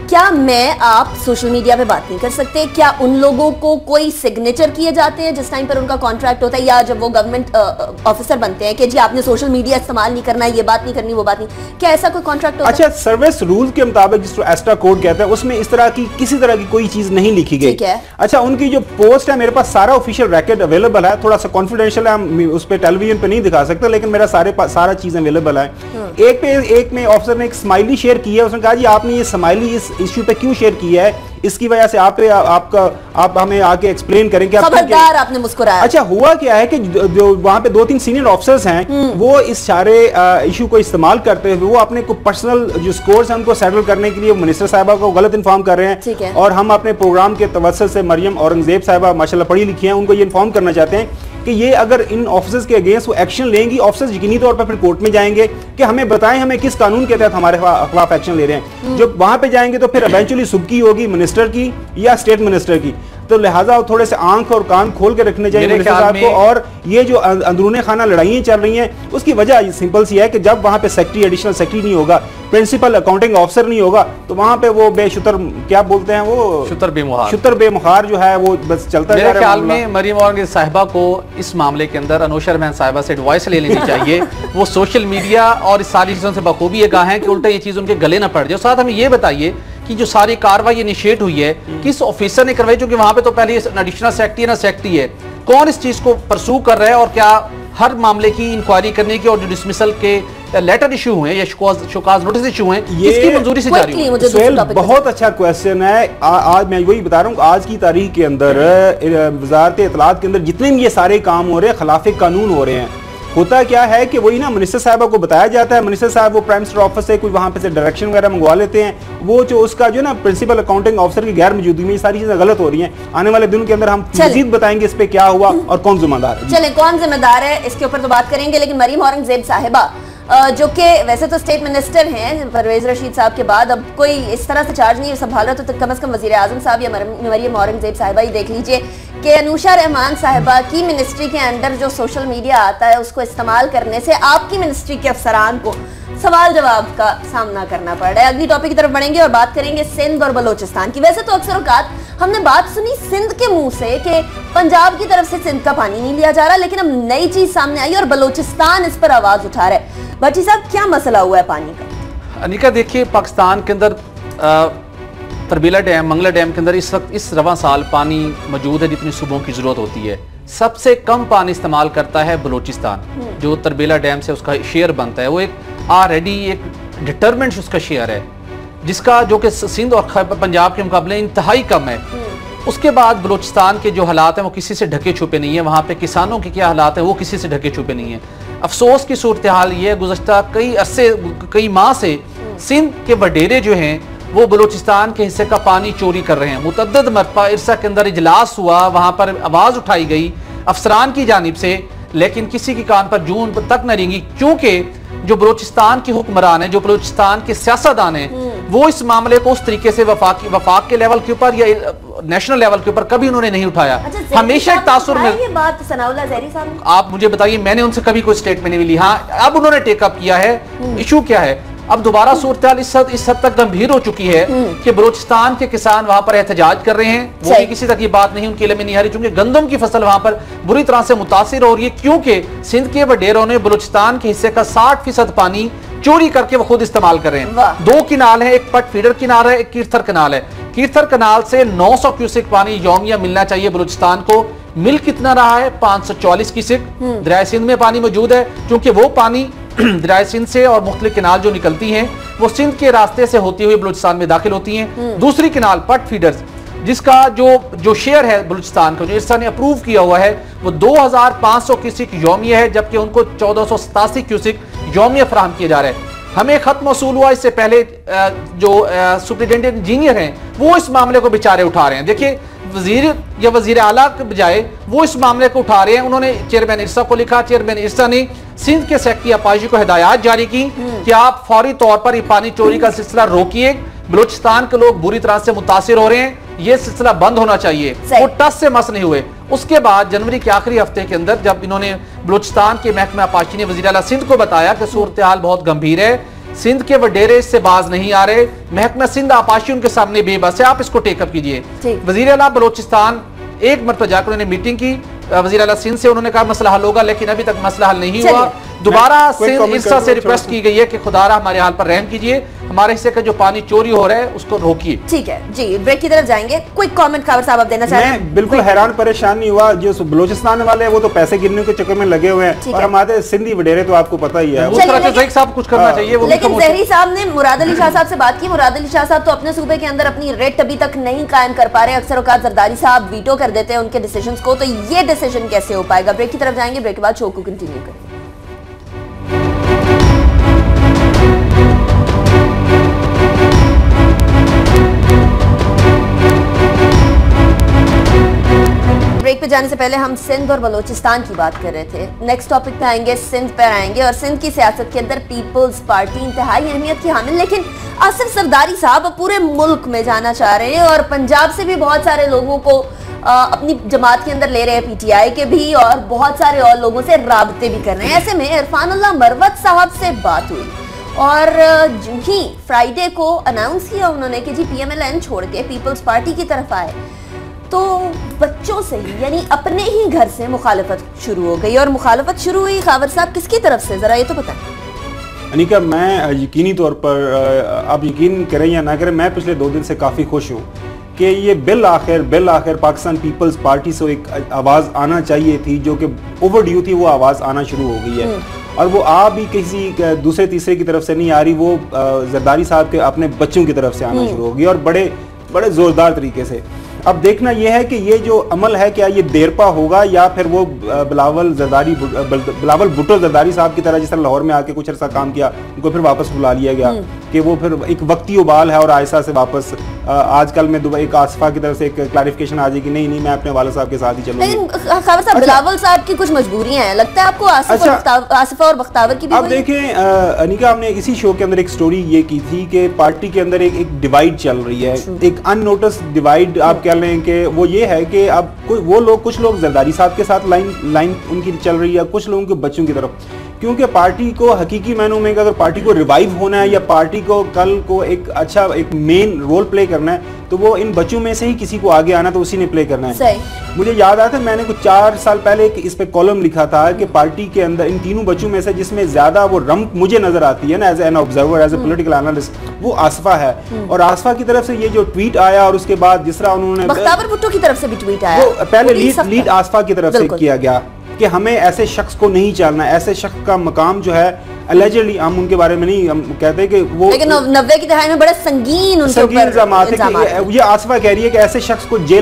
क्या मैं आप सोशल मीडिया पे बात नहीं कर सकते? क्या उन लोगों को कोई सिग्नेचर किए जाते हैं जिस टाइम पर उनका कॉन्ट्रैक्ट होता है, या जब वो गवर्नमेंट ऑफिसर बनते हैं कि जी आपने सोशल मीडिया इस्तेमाल नहीं करना, ये बात नहीं करनी, वो बात नहीं, क्या ऐसा कोई कॉन्ट्रैक्ट होता है? अच्छा, सर्विस रूल के मुताबिक जिसको एस्ट्रा कोड कहते हैं उसमें इस तरह की किसी तरह की कोई चीज नहीं लिखी गई। ठीक है। अच्छा, उनकी जो पोस्ट है मेरे पास सारा ऑफिशियल रिकॉर्ड अवेलेबल है, थोड़ा सा कॉन्फिडेंशियल है, हम उस पर टेलीविजन पे नहीं दिखा सकते, लेकिन मेरा सारे सारा चीज अवेलेबल है। एक पे एक में ऑफिसर ने एक स्माइली शेयर की है, उसने कहा जी आपने ये स्माइली इस इश्यू पे क्यों शेयर किया है, इसकी वजह से आप आ, आपका आप हमें आके एक्सप्लेन करें कि खबरदार आपने मुस्कुराया। अच्छा, हुआ क्या है कि जो वहां पे दो तीन सीनियर ऑफिसर्स हैं वो इस सारे इशू को इस्तेमाल करते हुए वो अपने को पर्सनल जो स्कोर्स हैं उनको सेटल करने के लिए मिनिस्टर साहिबा को गलत इन्फॉर्म कर रहे हैं। और हम अपने प्रोग्राम के तवज्जुह से मरियम औरंगजेब साहिबा माशाल्लाह पढ़ी लिखी हैं, उनको ये इन्फॉर्म करना चाहते हैं कि ये अगर इन ऑफिसर्स के अगेंस्ट वो एक्शन लेंगी, ऑफिसर्स यकीनी तौर पर फिर कोर्ट में जाएंगे कि हमें बताएं हमें किस कानून के तहत हमारे खिलाफ एक्शन ले रहे हैं। जब वहां पे जाएंगे तो फिर इवेंचुअली सुबकी होगी मिनिस्टर की या स्टेट मिनिस्टर की, तो लिहाजा थोड़े से आंख और कान खोल के रखने चाहिए मिनिस्टर साहब को। और ये जो अंदरूनी खाना लड़ाइयां चल रही हैं उसकी वजह सिंपल सी है कि जब वहां पे सेक्रेटरी एडिशनल सेक्रेटरी नहीं होगा, प्रिंसिपल अकाउंटिंग ऑफिसर नहीं होगा, तो वहां पे वो बेशुतर क्या बोलते हैं वो शुतर बेमुहार शुतर बेमुहार जो है वो बस चलता जा रहा है। मेरे ख्याल में मरियम औरंगजेब साहिबा को इस मामले के अंदर अनोशा रहमान साहिबा से एडवाइस ले लेनी चाहिए। वो सोशल मीडिया और इस सारी चीजों से बखूबी आगाह हैं कि उल्टा ये चीज उनके गले ना पड़ जाए। साथ हमें ये बताइए कि जो सारी कार्रवाई इनिशिएट हुई है किस ऑफिसर ने करवाई, क्योंकि वहां पे तो पहले एडिशनल सेक्रेटरी ना सेक्रेटरी है, कौन इस चीज को परसू कर रहा है और क्या हर मामले की इंक्वायरी करने की और जो डिसमिसल के लेटर इशू हुए या शोकाज नोटिस इशू हुए इसकी मंजूरी से जारी हुई? सुहेल, बहुत अच्छा क्वेश्चन है। आ, आज मैं वही बता रहा हूँ, आज की तारीख के अंदर वजारत इत्तलात के अंदर जितने भी ये सारे काम हो रहे हैं खिलाफ कानून हो रहे हैं। होता क्या है कि वही ना मिनिस्टर साहबा को बताया जाता है, मिनिस्टर साहब वो प्राइम मिनिस्टर ऑफिस से कोई वहां पे से डायरेक्शन वगैरह मंगवा लेते हैं, वो जो उसका जो ना प्रिंसिपल अकाउंटिंग ऑफिसर की गैर मौजूदगी में ये सारी चीजें गलत हो रही हैं। आने वाले दिनों के अंदर हम मजीद बताएंगे इस पे क्या हुआ और कौन जिम्मेदार है। चलें, कौन जिम्मेदार है इसके ऊपर तो बात करेंगे, लेकिन मरियम औरंगजेब साहिबा जो कि वैसे तो स्टेट मिनिस्टर हैं परवेज रशीद साहब के बाद, अब कोई इस तरह से चार्ज नहीं संभाला तो कम अज कम वजीर आजम साहब या मरियम औरंगजेब साहिबा ही देख लीजिए कि अनूशा रहमान साहिबा की मिनिस्ट्री के अंदर जो सोशल मीडिया आता है उसको इस्तेमाल करने से आपकी मिनिस्ट्री के अफसरान को सवाल जवाब का सामना करना पड़ रहा है। अगली टॉपिक की तरफ बढ़ेंगे और बात करेंगे सिंध और बलोचिस्तान की। वैसे तो अक्सर औकात हमने बात सुनी सिंध के मुंह से कि पंजाब की तरफ से सिंध का पानी नहीं लिया जा रहा, लेकिन अब नई चीज सामने आई और बलोचिस्तान इस पर आवाज उठा रहा है। भट्टी साहब, क्या मसला हुआ है पानी का? अनिका देखिए, पाकिस्तान के अंदर तरबीला डैम, मंगला डैम के अंदर इस वक्त इस रवां साल पानी मौजूद है जितनी सूबों की जरूरत होती है। सबसे कम पानी इस्तेमाल करता है बलोचिस्तान, जो तरबीला डैम से उसका शेयर बनता है, वो एक ऑलरेडी एक डिटरमेंट उसका शेयर है, जिसका जो कि सिंध और पंजाब के मुकाबले इंतहाई कम है। उसके बाद बलोचिस्तान के जो हालात हैं वो किसी से ढके छुपे नहीं है, वहाँ पे किसानों के क्या हालात हैं वो किसी से ढके छुपे नहीं है। अफसोस की सूरत हाल ये है, गुज़श्ता कई अरसे कई माह से सिंध के वडेरे जो हैं वो बलोचिस्तान के हिस्से का पानी चोरी कर रहे हैं। मुतअद्दिद मरतबा इरसा के अंदर इजलास हुआ, वहाँ पर आवाज़ उठाई गई अफसरान की जानिब से, लेकिन किसी की कान पर जून तक न रेंगी, क्योंकि जो बलोचिस्तान के हुक्मरान हैं, जो बलोचिस्तान के सियासतदान हैं, वो इस मामले को उस तरीके से वफाक वफाक के लेवल के ऊपर या नेशनल लेवल के ऊपर कभी उन्होंने नहीं उठाया। अच्छा, हमेशा एक तासुर में ये बात सनाउल्लाह ज़हरी साहब, आप मुझे बताइए, मैंने उनसे कभी कोई स्टेटमेंट नहीं ली। हाँ, अब उन्होंने टेकअप किया है। इशू क्या है? अब दोबारा सूरत इस हद इस हद तक गंभीर हो चुकी है कि बलोचिस्तान के किसान वहां पर एहतजाज कर रहे हैं। वो भी किसी तक ये बात नहीं उनके लिए में नहीं आ रही, क्योंकि गंदम की फसल वहां पर बुरी तरह से मुतासिर हो रही है, क्योंकि सिंध के वडेरों ने बलोचिस्तान के हिस्से का साठ फीसद पानी चोरी करके वो खुद इस्तेमाल कर रहे हैं। दो किनाल है, एक पट फीडर किनाल है, एक कीर्थर कनाल है। कीर्थर कनाल से नौ सौ क्यूसेक पानी यौमिया मिलना चाहिए बलूचिस्तान को, मिल कितना रहा है? पांच सौ चालीस क्यूसेक। दरिया सिंध में पानी मौजूद है, क्योंकि वो पानी दरिया सिंध से और मुख्तलिफ किनाल जो निकलती हैं वो सिंध के रास्ते से होती हुई बलूचिस्तान में दाखिल होती हैं। दूसरी किनाल पट फीडर्स, जिसका जो जो शेयर है बलूचिस्तान का, जो इरसा ने अप्रूव किया हुआ है, वो दो हजार पांच सौ क्यूसेक यौमिया है, जबकि उनको चौदह सौ सतासी क्यूसेक यौमिया फराहम किया जा रहा है। हमें खत मौसूल हुआ, इससे पहले जो सुपरिटेंडेंट इंजीनियर हैं वो इस मामले को बेचारे उठा रहे हैं। देखिए, वजीर या वजीर आला के बजाय वो इस मामले को उठा रहे हैं। उन्होंने चेयरमैन इरसा को लिखा, चेयरमैन इरसा ने सिंध के सेक्रेटरी अपाजी को हिदायत जारी की कि आप फौरी तौर पर ये पानी चोरी का सिलसिला रोकिए, बलूचिस्तान के लोग बुरी तरह से मुतासिर हो रहे हैं, ये सिलसिला बंद होना चाहिए। वो टस से मस नहीं हुए। उसके बाद जनवरी के आखिरी हफ्ते के अंदर जब इन्होंने बलूचिस्तान के महकमा अपाशी ने वजीर आला सिंध को बताया कि सूरत हाल बहुत गंभीर है, सिंध के वडेरे से बाज नहीं आ रहे, महकमा सिंध आपाशी उनके सामने बेबस है, आप इसको टेकअप कीजिए। वजीर आला बलोचिस्तान एक मरतबा जाकर उन्होंने मीटिंग की वजीर आला सिंध से, उन्होंने कहा मसला हल होगा, लेकिन अभी तक मसला हल नहीं हुआ। दोबारा सिंध इरसा से रिक्वेस्ट की गई है कि खुदारा हमारे हाल पर रहम कीजिए, हमारे हिस्से का जो पानी चोरी हो रहा है उसको रोकिए। ठीक है जी, ब्रेक की तरफ जाएंगे। क्विक कमेंट खबर साहब आप देना चाह रहे हैं? मैं बिल्कुल हैरान परेशान नहीं हुआ, जो बलोचिस्तान वाले हैं वो तो पैसे गिरने के चक्कर में लगे हुए हैं, और हमारे सिंधी वडेरे तो आपको पता ही है। साहब कुछ करना चाहिए। लेकिन जहरी साहब ने मुराद अली शाह साहब से बात की। मुराद अली शाह साहब तो अपने सूबे के अंदर अपनी रेट अभी तक नहीं कायम कर पा रहे, अक्सर औकात जरदारी साहब वीटो कर देते हैं उनके डिसीजन को, तो ये डिसीजन कैसे हो पाएगा? ब्रेक की तरफ जाएंगे, ब्रेक के बाद शो को कंटिन्यू करेंगे। ब्रेक पे जाने से पहले हम सिंध और बलोचिस्तान की बात कर रहे थे। नेक्स्ट टॉपिक पे आएंगे, सिंध पर आएंगे, और सिंध की सियासत के अंदर पीपल्स पार्टी इंतहाई अहमियत की हामिल, लेकिन आसिफ सरदारी साहब पूरे मुल्क में जाना चाह रहे हैं, और पंजाब से भी बहुत सारे लोगों को आ, अपनी जमात के अंदर ले रहे हैं, पीटीआई के भी, और बहुत सारे और लोगों से राबते भी कर रहे हैं। ऐसे में इरफानुल्लाह मरवत साहब से बात हुई, और जो ही फ्राइडे को अनाउंस किया उन्होंने कि जी पीएमएलएन छोड़ के पीपल्स पार्टी की तरफ आए, तो बच्चों से ही यानी अपने ही घर से मुखालफत शुरू हो गई। और मुखालफत शुरू हुई खावर साहब किसकी तरफ से, जरा ये तो बताएं। अनिका, मैं यकीनी तौर पर, आप यकीन करें या ना करें, मैं पिछले दो दिन से काफ़ी खुश हूँ कि ये बिल आखिर बिल आखिर पाकिस्तान पीपल्स पार्टी से एक आवाज़ आना चाहिए थी, जो कि ओवर ड्यू थी, वो आवाज़ आना शुरू हो गई है। और वो आ भी किसी दूसरे तीसरे की तरफ से नहीं आ रही, वो जरदारी साहब के अपने बच्चों की तरफ से आना शुरू हो गई, और बड़े बड़े ज़ोरदार तरीके से। अब देखना यह है कि ये जो अमल है क्या ये देरपा होगा, या फिर वो बिलावल जरदारी बिलावल भुट्टो जरदारी साहब की तरह, जिस तरह लाहौर में आके कुछ अर्सा काम किया, उनको फिर वापस बुला लिया गया कि वो फिर एक वक्ती उबाल है, और आयशा से वापस आजकल में दुबई एक आसफा की तरफ से एक क्लैरिफिकेशन आ जाएगी, नहीं नहीं मैं अपने वाले साहब के साथ ही चलूंगी। लेकिन खावर साहब, बिलावल साहब की कुछ मजबूरियां हैं, लगता है आपको आसिफा और बख्तावर की भी? अब देखें अनिका, हमने इसी शो के अंदर एक स्टोरी ये की थी कि पार्टी के अंदर एक एक डिवाइड चल रही है, एक अननोटिस डिवाइड आप कह लें कि वो ये है कि अब वो लोग कुछ लोग जरदारी साहब के साथ लाइन लाइन उनकी चल रही है, कुछ लोगों के बच्चों की तरफ, क्योंकि पार्टी को हकीकी मायनों में अगर पार्टी को रिवाइव होना है या पार्टी को कल को एक अच्छा एक मेन रोल प्ले करना है, तो वो इन बच्चों में से ही किसी को आगे आना, तो उसी ने प्ले करना है। सही। मुझे याद आया था, मैंने कुछ चार साल पहले एक इस पे कॉलम लिखा था कि पार्टी के अंदर इन तीनों बच्चों में से जिसमें ज्यादा वो रम्प मुझे नजर आती है ना, as an observer, as a political analyst, वो आसफा है। और आसफा की तरफ से ये जो ट्वीट आया, और उसके बाद जिस तरह उन्होंने बख्तावर भुट्टो की तरफ से भी ट्वीट आया, वो पहले लीड लीड आसफा की तरफ से किया गया कि हमें ऐसे शख्स को नहीं चलना, ऐसे शख्स का मकाम जो है अलेजली, हम उनके बारे में नहीं हम कहते कि वो, लेकिन नब्बे की दहाई में बड़े संगीन उनके ऊपर इल्जामात है। ये आसफा कह रही है कि ऐसे शख्स को जेल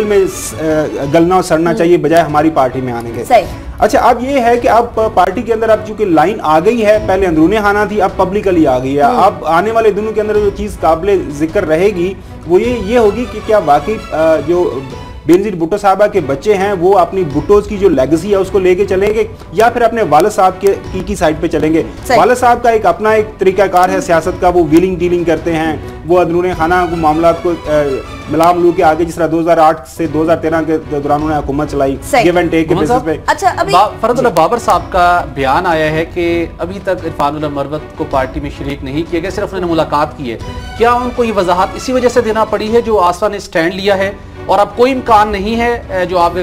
में गलना और सड़ना चाहिए बजाय हमारी पार्टी में आने के। सही। अच्छा, अब ये है कि अब पार्टी के अंदर अब चूंकि लाइन आ गई है, पहले अंदरूनी खाना थी, अब पब्लिकली आ गई है। अब आने वाले दिनों के अंदर जो चीज काबिल जिक्र रहेगी वो ये ये होगी कि क्या वाकई जो बेनजीर भुट्टो साहबा के बच्चे हैं वो अपनी भुट्टोज की जो लेगेसी है उसको लेके चलेंगे, या फिर अपने वालिद साहब के की, की साइड पे चलेंगे। वालिद साहब का एक अपना एक तरीकाकार है सियासत का, वो व्हीलिंग डीलिंग करते हैं, वो अंदरूनी खाना को मामला को मिला मिलू के आगे, जिस तरह दो हज़ार आठ से दो हज़ार तेरह के दौरान उन्होंने हुकूमत चलाई गिव एंड टेक के बेसिस पे। अच्छा, अभी फरदुल्लाह बाबर साहब का बयान आया है कि अभी तक इरफानुल्लाह मरवत को पार्टी में शरीक नहीं किया गया, सिर्फ उन्होंने मुलाकात की है। क्या उनको ये वजाहत इसी वजह से देना पड़ी है जो आसफा ने स्टैंड लिया है, और अब कोई इम्कान नहीं है जो आप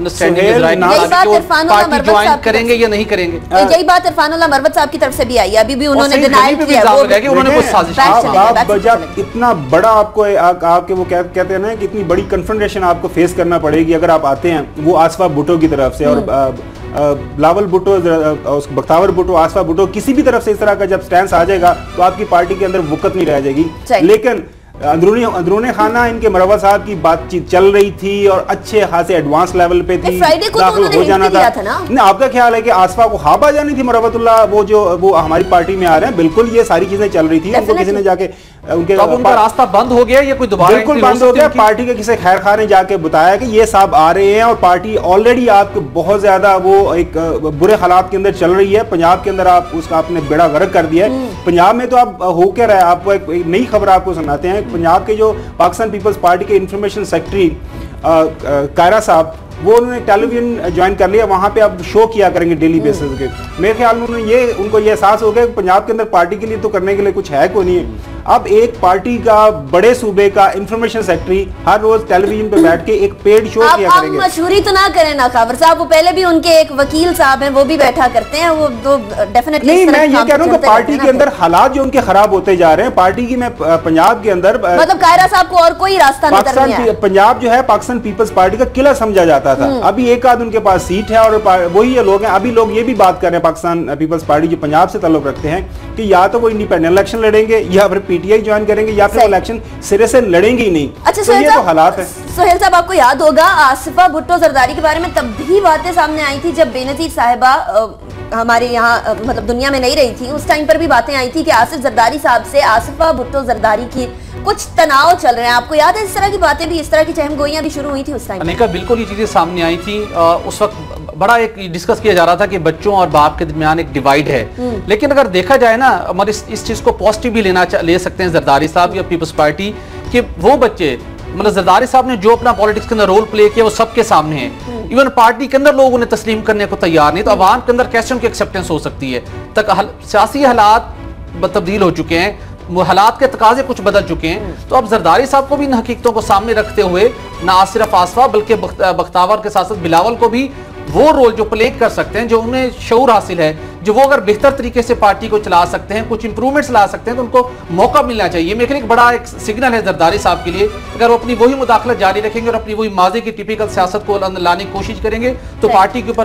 अंडरस्टैंडिंग पार्टी ज्वाइन करेंगे या नहीं करेंगे? यही बात इरफानुल्लाह मरवत साहब की तरफ से भी आई है, अभी भी उन्होंने डिनाई किया वो कि उन्होंने कुछ साजिश की। इतना बड़ा आपको आपके वो कहते हैं ना कि इतनी बड़ी कन्फ्रंटेशन आपको फेस करना पड़ेगी अगर आप आते हैं वो आसफा भुट्टो की तरफ से, और बिलावल भुट्टो, बख्तावर भुट्टो, आसफा भुट्टो, किसी भी तरफ से इस तरह का जब स्टैंड आ जाएगा तो आपकी पार्टी के अंदर वक़्त नहीं रह जाएगी। लेकिन अंदरूनी अंदरूनी खाना इनके मरवा साहब की बातचीत चल रही थी और अच्छे खासे एडवांस लेवल पे थी, दाखिल हो जाना था, था ना? नहीं, आपका ख्याल है कि आसफा को हाब आ जानी थी मरवतुल्लाह वो जो वो हमारी पार्टी में आ रहे हैं? बिल्कुल ये सारी चीजें चल रही थी, उनको किसी ने जाके उनके तो उनका रास्ता बंद हो गया, ये कोई दोबारा बिल्कुल बंद हो गया। पार्टी के किसी खैर खा ने जाके बताया कि ये साहब आ रहे हैं और पार्टी ऑलरेडी आपके बहुत ज्यादा वो एक बुरे हालात के अंदर चल रही है। पंजाब के अंदर आप उसका आपने बेड़ा गर्क कर दिया है। पंजाब में तो आप हो क्या रहा है, आपको एक नई खबर आपको सुनाते हैं। पंजाब के जो पाकिस्तान पीपल्स पार्टी के इंफॉर्मेशन सेक्रेटरी कायरा साहब, वो उन्होंने टेलीविजन ज्वाइन कर लिया, वहां पे अब शो किया करेंगे डेली बेसिस के। मेरे ख्याल में उन्होंने ये उनको ये एहसास हो गया कि पंजाब के अंदर पार्टी के लिए तो करने के लिए कुछ है को नहीं है। अब एक पार्टी का बड़े सूबे का इंफॉर्मेशन सेक्रेटरी हर रोज टेलीविजन पे बैठ के एक पेड शो किया करेंगे। आप मशहूरी तो ना करें ना खबर साहब, वो पहले भी उनके एक वकील साहब हैं वो भी बैठा करते हैं, वो तो डेफिनेटली नहीं, मैं ये कह रहा हूँ कि पार्टी के अंदर हालात जो उनके खराब होते जा रहे हैं पार्टी की। मैं पंजाब के अंदर मतलब कायरा साहब को और कोई रास्ता नजर नहीं आया। पंजाब जो है पाकिस्तान पीपल्स पार्टी का किला समझा जाता था, अभी एक आध उनके पास सीट है और वही ये लोग हैं। अभी लोग ये भी बात कर रहे हैं पाकिस्तान पीपल्स पार्टी जो पंजाब से ताल्लुक रखते हैं कि या तो वो इंडिपेंडेंट इलेक्शन लड़ेंगे या फिर पीटीआई ज्वाइन करेंगे या फिर इलेक्शन सिरे से लड़ेंगे ही नहीं। अच्छा, तो ये तो हालात है। सोहेल साहब, आपको याद होगा आसिफा भुट्टो जरदारी के बारे में तब भी बातें सामने आई थी जब बेनजीर साहिबा हमारे यहाँ मतलब दुनिया में नहीं रही थी, उस टाइम पर भी बातें आई थी कि आसिफ जरदारी साहब से आसिफा भुट्टो जरदारी की कुछ तनाव चल रहे हैं। आपको याद है इस तरह की बातें भी, इस तरह की चहम गोइयां भी शुरू हुई थी उस टाइम? अनेका बिल्कुल ये चीजें सामने आई थी। उस वक्त बड़ा एक डिस्कस किया जा रहा था कि बच्चों और बाप के दरमियान एक डिवाइड है, लेकिन अगर देखा जाए ना हमारे इस, इस चीज को पॉजिटिव भी लेना ले सकते हैं जरदारी साहब या पीपल्स पार्टी कि वो बच्चे मतलब जरदारी साहब ने जो अपना पॉलिटिक्स के अंदर रोल प्ले किया वो सबके सामने है। इवन पार्टी के अंदर लोग उन्हें तस्लीम करने को तैयार नहीं, तो अवाम के अंदर कैसे उनकी एक्सेप्टेंस हो सकती है? तक हल, सियासी हालात तब्दील हो चुके हैं, वो हालात के तकाजे कुछ बदल चुके हैं। तो अब जरदारी साहब को भी इन हकीकतों को सामने रखते हुए ना सिर्फ आसफा बल्कि बख्तावर के साथ साथ बिलावल को भी वो रोल जो प्ले कर सकते हैं, जो उन्हें शऊर हासिल है, जो वो अगर बेहतर तरीके से पार्टी को चला सकते हैं, कुछ इंप्रूवमेंट्स ला सकते हैं, तो उनको मौका मिलना चाहिए। मेरे एक बड़ा एक सिग्नल है जरदारी साहब के लिए, अगर वो अपनी वही मुदाखलत जारी रखेंगे और अपनी वही माजी की टिपिकल सियासत को लाने की कोशिश करेंगे तो पार्टी के ऊपर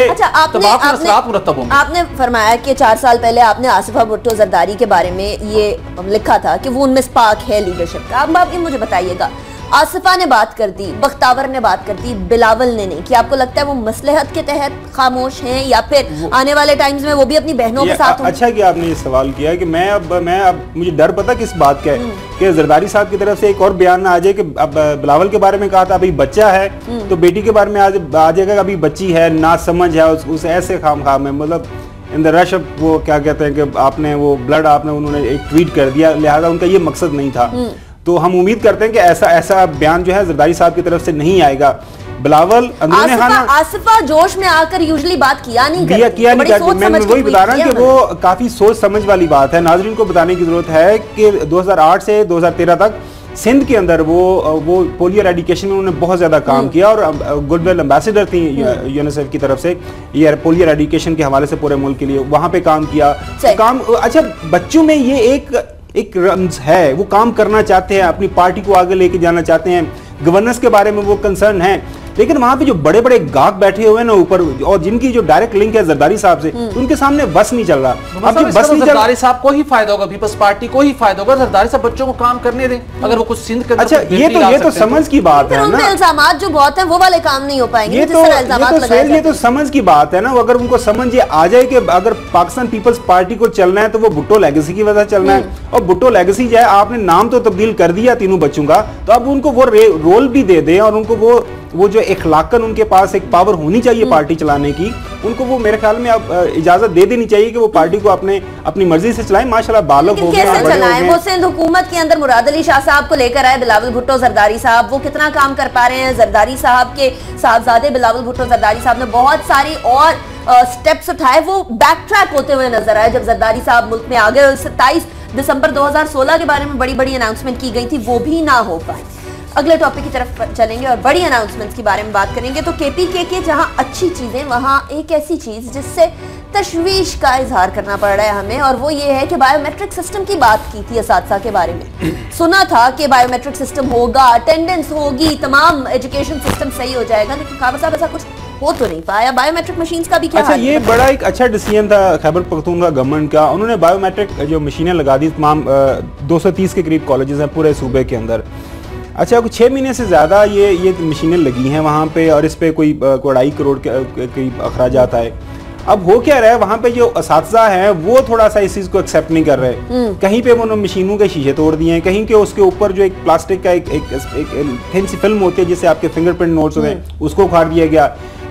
आपने फरमाया कि चार साल पहले आपने आसिफा भुट्टो जरदारी के बारे में ये लिखा था कि वो उनमें स्पार्क है लीडरशिप का। अब आप ये मुझे बताइएगा, आसिफा ने बात कर दी, बख्तावर ने बात कर दी, बिलावल ने नहीं, कि आपको लगता है वो मसलहत के तहत खामोश हैं या फिर आने वाले टाइम्स में वो भी अपनी बहनों के साथ? अच्छा कि आपने ये सवाल किया कि मैं अब मैं अब मुझे डर पता किस बात का है कि जरदारी साहब की तरफ से एक और बयान ना आ जाए कि अब बिलावल के बारे में कहा था अभी बच्चा है तो बेटी के बारे में आ जाएगा अभी बच्ची है, ना समझ है, उस ऐसे खाम खाम में मतलब इन द रश वो क्या कहते हैं कि आपने वो ब्लड आपने उन्होंने एक ट्वीट कर दिया, लिहाजा उनका ये मकसद नहीं था। तो हम उम्मीद करते हैं कि ऐसा ऐसा बयान जो है जरदारी साहब की तरफ से नहीं आएगा। बिलावल अंदरूनी खाना आसिफा जोश में आकर यूजुअली बात किया नहीं किया, किया नहीं करती। मैं वही बता रहा हूं कि वो काफी सोच समझ वाली बात है। नाज़रीन को बताने की जरूरत है कि दो हज़ार आठ से दो हज़ार तेरह तक सिंध के अंदर वो वो पोलियो एरेडिकेशन में उन्होंने बहुत ज्यादा काम किया और गुडविल एम्बेसडर थी यूनिसेफ की तरफ से ये पोलियो एरेडिकेशन के हवाले से पूरे मुल्क के लिए, वहां पे काम किया। तो काम अच्छा बच्चों में ये एक एक रम्ज है, वो काम करना चाहते हैं, अपनी पार्टी को आगे लेके जाना चाहते हैं, गवर्नेंस के बारे में वो कंसर्न है, लेकिन वहां पे जो बड़े बड़े गाहक बैठे हुए हैं ना ऊपर और जिनकी जो डायरेक्ट लिंक है जरदारी साहब से, उनके सामने बस नहीं चल रहा। अब बस नहीं जरदारी साहब को ही फायदा होगा, पीपल्स पार्टी को ही फायदा होगा, जरदारी साहब बच्चों को काम करने दें अगर वो कुछ सिंध के। अच्छा ये तो ये तो समझ की बात है ना, इल्जामात जो बहुत है वो वाले काम नहीं हो पाएंगे। ये तो ये तो समझ की बात है ना, अगर उनको समझ ये आ जाए कि अगर पाकिस्तान पीपल्स पार्टी को चलना है तो वो भुट्टो लेगेसी की वजह चलना है, और भुट्टो लेगेसी जो है आपने नाम तो तब्दील कर दिया तीनों बच्चों का, तो अब उनको वो रोल भी दे दें और उनको वो वो जो इखलाकन उनके पास एक पावर होनी चाहिए पार्टी चलाने की, उनको वो मेरे ख्याल में अब इजाजत दे देनी चाहिए कि वो पार्टी को अपने अपनी मर्जी से चलाएं। माशाल्लाह बालक हो गए, कैसे चलाएं? वो सिंध हुकूमत के अंदर मुराद अली शाह साहब को लेकर आए बिलावल भुट्टो जरदारी साहब, वो कितना काम कर पा रहे हैं? जरदारी साहब के साहबजादे बिलावल भुट्टो जरदारी साहब ने बहुत सारी और स्टेप्स उठाए, वो बैक ट्रैक होते हुए नजर आए जब जरदारी साहब मुल्क में आ गए। सत्ताईस दिसंबर दो हजार सोलह के बारे में बड़ी बड़ी अनाउंसमेंट की गई थी, वो भी ना हो पाए। अगले टॉपिक की तरफ चलेंगे और बड़ी अनाउंसमेंट्स के बारे में बात करेंगे। तो केपीके के जहां अच्छी चीजें वहां एक ऐसी चीज जिससे तशवीश का इजहार करना पड़ रहा है हमें, और वो ये है कि बायोमेट्रिक सिस्टम की बात की थी असातिज़ा के बारे में। सुना था कि बायोमेट्रिक सिस्टम होगा, अटेंडेंस होगी, तमाम एजुकेशन सिस्टम सही हो जाएगा, लेकिन खाबर साहब ऐसा कुछ हो तो नहीं पाया। बायोमेट्रिक मशीन्स का भी क्या? अच्छा ये बड़ा एक अच्छा डिसीजन था खैबर पख्तूनख्वा गवर्नमेंट का, उन्होंने बायोमेट्रिक जो मशीनें लगा दी तमाम दो सौ तीस के करीब कॉलेजेस हैं पूरे सूबे के अंदर। अच्छा कुछ छः महीने से ज़्यादा ये ये मशीनें लगी हैं वहाँ पे और इस पर कोई अढ़ाई करोड़ के करीब अखराजात आए। अब हो क्या रहा है वहाँ पे जो असातिज़ा हैं वो थोड़ा सा इस चीज़ को एक्सेप्ट नहीं कर रहे। कहीं पे उन्होंने मशीनों के शीशे तोड़ दिए हैं, कहीं के उसके ऊपर जो एक प्लास्टिक का एक एक, एक, एक थिन सी फिल्म होती है जिससे आपके फिंगरप्रिंट नोट्स होते हैं उसको उखाड़ दिया गया।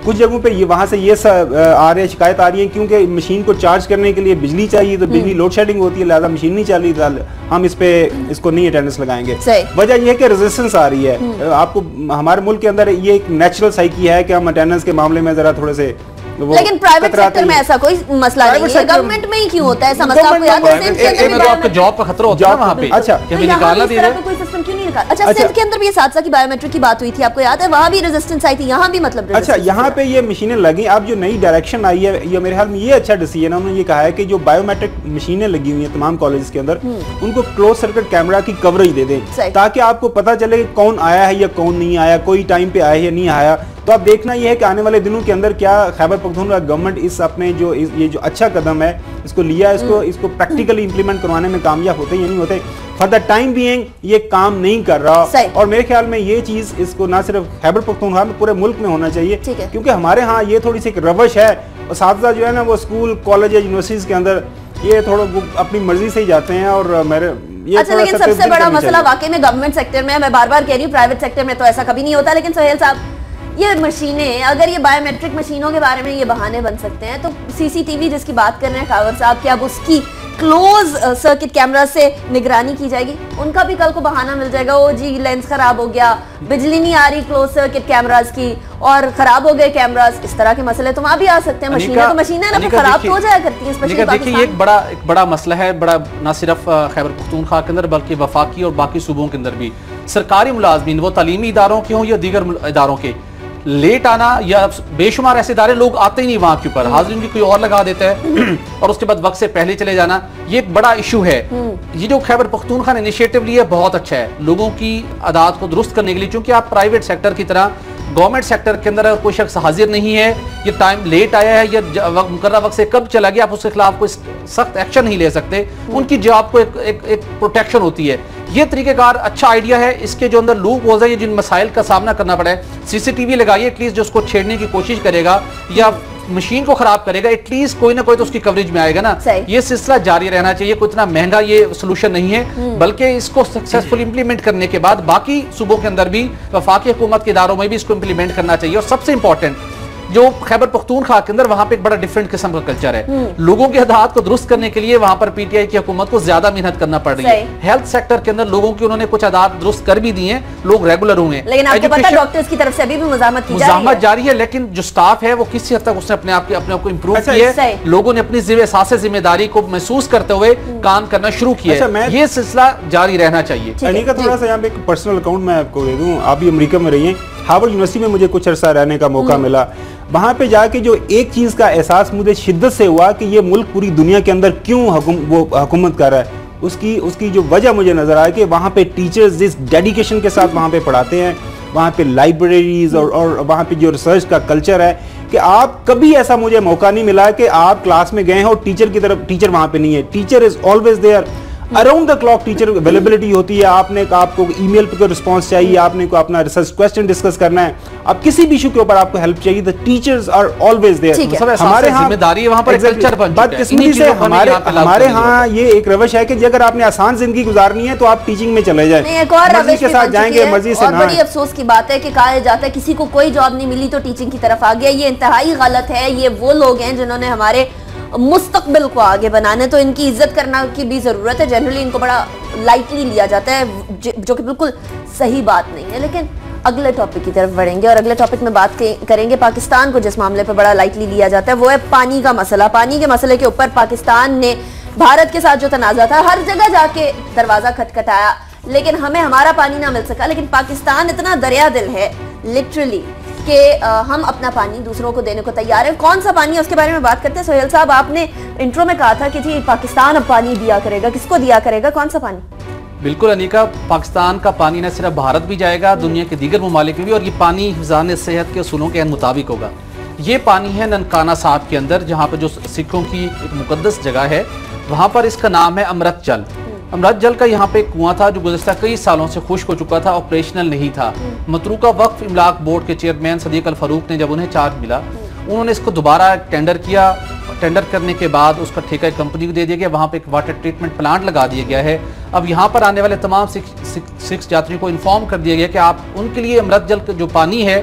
कुछ जगहों पे ये वहाँ से ये आ रही है, शिकायत आ रही है क्योंकि मशीन को चार्ज करने के लिए बिजली चाहिए, तो बिजली लोड शेडिंग होती है, लिहाजा मशीन नहीं चल रही, हम इस पे इसको नहीं अटेंडेंस लगाएंगे। वजह यह है कि रेजिस्टेंस आ रही है। आपको हमारे मुल्क के अंदर ये एक नेचुरल साइकी है कि हम अटेंडेंस के मामले में जरा थोड़े से, लेकिन प्राइवेट सेक्टर में ऐसा कोई मसला नहीं है, गवर्नमेंट में ही क्यों होता है ऐसा मसला? आपको याद है सिंध के अंदर भी आपको जॉब का खतरा होता है वहां पे। अच्छा, तो निकालना दे रहे हैं, कोई सिस्टम क्यों नहीं निकाला? अच्छा, सिंध के अंदर भी इस हादसा की बायोमेट्रिक की बात हुई थी, आपको याद है? वहां भी रेजिस्टेंस आई थी, यहाँ भी मतलब। अच्छा, यहाँ पे ये मशीनें लगी, अब जो नई डायरेक्शन आई है, ये मेरे ख्याल में ये अच्छा डिसीजन है। उन्होंने ये कहा है कि जो बायोमेट्रिक मशीनें लगी हुई हैं तमाम कॉलेज के अंदर, उनको क्लोज सर्किट कैमरा की कवरेज दे दें, ताकि आपको पता चले कौन आया है या कौन नहीं आया, कोई टाइम पे आया या नहीं आया। तो अब देखना यह है कि आने वाले दिनों के अंदर क्या खैबर पख्तूनख्वा गवर्नमेंट इस अपने जो इस, ये जो अच्छा कदम है इसको लिया, इसको इसको प्रैक्टिकली इंप्लीमेंट करवाने में कामयाब होते या नहीं होते। फॉर द टाइम बीइंग ये काम नहीं कर रहा, और मेरे ख्याल में ये चीज इसको ना सिर्फ खैबर पख्तूनख्वा में पूरे मुल्क में होना चाहिए, क्योंकि हमारे यहाँ ये थोड़ी सी एक रवश है। असातिज़ा जो है ना वो स्कूल कॉलेज यूनिवर्सिटीज के अंदर ये थोड़ा अपनी मर्जी से ही जाते हैं, और मेरे ये अच्छा, लेकिन सबसे बड़ा मसला वाकई में गवर्नमेंट सेक्टर में, मैं बार बार कह रही हूँ प्राइवेट सेक्टर में तो ऐसा कभी नहीं होता। लेकिन सोहेल साहब, ये मशीनें, अगर ये बायोमेट्रिक मशीनों के बारे में ये बहाने बन सकते हैं, तो सीसीटीवी जिसकी बात कर रहे हैं खैबर साहब, क्या अब उसकी क्लोज सर्किट कैमरा से निगरानी की जाएगी? उनका भी कल को बहाना मिल जाएगा, ओ जी लेंस खराब हो गया, बिजली नहीं आ रही क्लोज सर्किट कैमरास की, और खराब हो गए कैमरास। इस तरह के मसले तो वहां भी आ सकते हैं। मशीनें तो मशीनें ना खराब तो हो जाया करती हैं। देखिए, एक बड़ा एक बड़ा मसला है, बड़ा ना सिर्फ खैबर पख्तूनख्वा के अंदर बल्कि वफाकी और बाकी सूबों के अंदर भी सरकारी मुलाजमीन, वो तालीमी इदारों के हों या दीगर इदारों के, लेट आना, या बेशुमार ऐसे इदारे लोग आते ही नहीं वहां के ऊपर, हाजिरी की कोई और लगा देता है और उसके बाद वक्त से पहले चले जाना, ये एक बड़ा इशू है। ये जो खैबर पख्तूनख्वा ने इनिशिएटिव लिया बहुत अच्छा है लोगों की आदात को दुरुस्त करने के लिए, क्योंकि आप प्राइवेट सेक्टर की तरह गवर्नमेंट सेक्टर के अंदर कोई शख्स हाजिर नहीं है, ये टाइम लेट आया है या मुकर्रर वक्त से कब चला गया, आप उसके खिलाफ कोई सख्त एक्शन नहीं ले सकते। उनकी जॉब को एक, एक, एक प्रोटेक्शन होती है। ये तरीकेकार अच्छा आइडिया है। इसके जो अंदर लूप होल्स है, जिन मसाइल का सामना करना पड़ा है, सीसीटीवी लगाइए एटलीस्ट, जो उसको छेड़ने की कोशिश करेगा या मशीन को खराब करेगा, एटलीस्ट कोई ना कोई तो उसकी कवरेज में आएगा ना। ये सिलसिला जारी रहना चाहिए। कोई इतना महंगा ये सोल्यूशन नहीं है, बल्कि इसको सक्सेसफुल इंप्लीमेंट करने के बाद बाकी सूबों के अंदर भी, वफाकी हुकूमत के इदारों में भी इसको इंप्लीमेंट करना चाहिए। और सबसे इंपॉर्टेंट, जो खैबर पख्तूनख्वा के अंदर वहां पे एक बड़ा डिफरेंट किस्म का कल्चर है। लोगों के हालात को दुरुस्त करने के लिए वहां पर पीटीआई की हुकूमत को ज्यादा मेहनत करना पड़ रही है। हेल्थ सेक्टर के अंदर लोगों की उन्होंने कुछ आदात दुरुस्त कर भी दिए हैं, लोग रेगुलर हुए हैं, लेकिन आपको पता है डॉक्टर्स की तरफ से अभी भी मुजाहमत की जा रही है। जारी है, लेकिन जो स्टाफ है वो किसी हद तक उसने अपने आप अपने आप को इम्प्रूव किया है। लोगों ने अपनी एहसास जिम्मेदारी को महसूस करते हुए काम करना शुरू किया है। ये सिलसिला जारी रहना चाहिए। अनीका, थोड़ा सा यहाँ पे एक पर्सनल अकाउंट मैं आपको दे दूं। आप भी अमेरिका में रही हैं, हार्वर्ड यूनिवर्सिटी में मुझे कुछ अरसा रहने का मौका मिला। वहां पे जाके जो एक चीज का एहसास मुझे शिद्दत से हुआ कि ये मुल्क पूरी दुनिया के अंदर क्यों हुकुम, वो हुकूमत कर रहा है, उसकी उसकी जो वजह मुझे नजर आया कि वहाँ पे टीचर्स जिस डेडिकेशन के साथ वहाँ पे पढ़ाते हैं, वहाँ पे लाइब्रेरीज और, और वहाँ पे जो रिसर्च का कल्चर है, कि आप कभी ऐसा मुझे मौका नहीं मिला कि आप क्लास में गए हैं और टीचर की तरफ टीचर वहाँ पे नहीं है। Teacher is always there, around the clock teacher availability होती है। आपने आपको ईमेल पे रिस्पांस चाहिए, आपने को अपना रिसर्च क्वेश्चन डिस्कस करना है, आप किसी भी इशू के ऊपर आपको हेल्प चाहिए, the teachers are always there. हमारे यहाँ जिम्मेदारी वहां पर कल्चर बन चुका है। बदकिस्मती से हमारे हमारे यहाँ ये एक रवश है कि अगर आपने आसान जिंदगी गुजारनी है तो आप टीचिंग में चले जाए, एक और मर्जी के साथ जाएंगे, मर्जी से ना। बड़ी अफसोस की बात है कि कहा जाता है किसी को कोई जॉब नहीं मिली तो टीचिंग की तरफ आ गया। ये इंतहाई गलत है। ये वो लोग हैं जिन्होंने हमारे मुस्तकबिल को आगे बनाने, तो इनकी इज्जत करना की भी जरूरत है। जनरली इनको बड़ा लाइटली लिया जाता है, जो कि बिल्कुल सही बात नहीं है। लेकिन अगले टॉपिक की तरफ बढ़ेंगे और अगले टॉपिक में बात करेंगे पाकिस्तान को जिस मामले पर बड़ा लाइटली लिया जाता है, वो है पानी का मसला। पानी के मसले के ऊपर पाकिस्तान ने भारत के साथ जो तनाज़ा था, हर जगह जाके दरवाजा खटखटाया, लेकिन हमें हमारा पानी ना मिल सका। लेकिन पाकिस्तान इतना दरिया दिल है लिटरली कि हम अपना पानी दूसरों को देने को तैयार है। कौन सा पानी है उसके बारे में बात करते हैं। सोहेल साहब, आपने इंट्रो में कहा था कि जी पाकिस्तान अब पानी दिया करेगा, किसको दिया करेगा, कौन सा पानी? बिल्कुल अनीका, पाकिस्तान का पानी न सिर्फ भारत भी जाएगा, दुनिया के दीगर ममालिक में भी, और ये पानी हिफ़्ज़ान सेहत के असूलों के मुताबिक होगा। ये पानी है ननकाना साहब के अंदर, जहाँ पर जो सिखों की एक मुकद्दस जगह है, वहाँ पर इसका नाम है अमृत जल। अमृत जल का यहाँ पे एक कुआं था जो गुज़श्ता कई सालों से खुश्क हो चुका था, ऑपरेशनल नहीं था। मतरूका वक्फ इमलाक बोर्ड के चेयरमैन सदीक अल फारूक ने जब उन्हें चार्ज मिला, उन्होंने इसको दोबारा टेंडर किया। टेंडर करने के बाद उसका ठेका एक कंपनी को दे दिया गया, वहाँ पे एक वाटर ट्रीटमेंट प्लांट लगा दिया गया है। अब यहाँ पर आने वाले तमाम सिख सिख यात्रियों को इन्फॉर्म कर दिया गया कि आप उनके लिए अमृत जल जो पानी है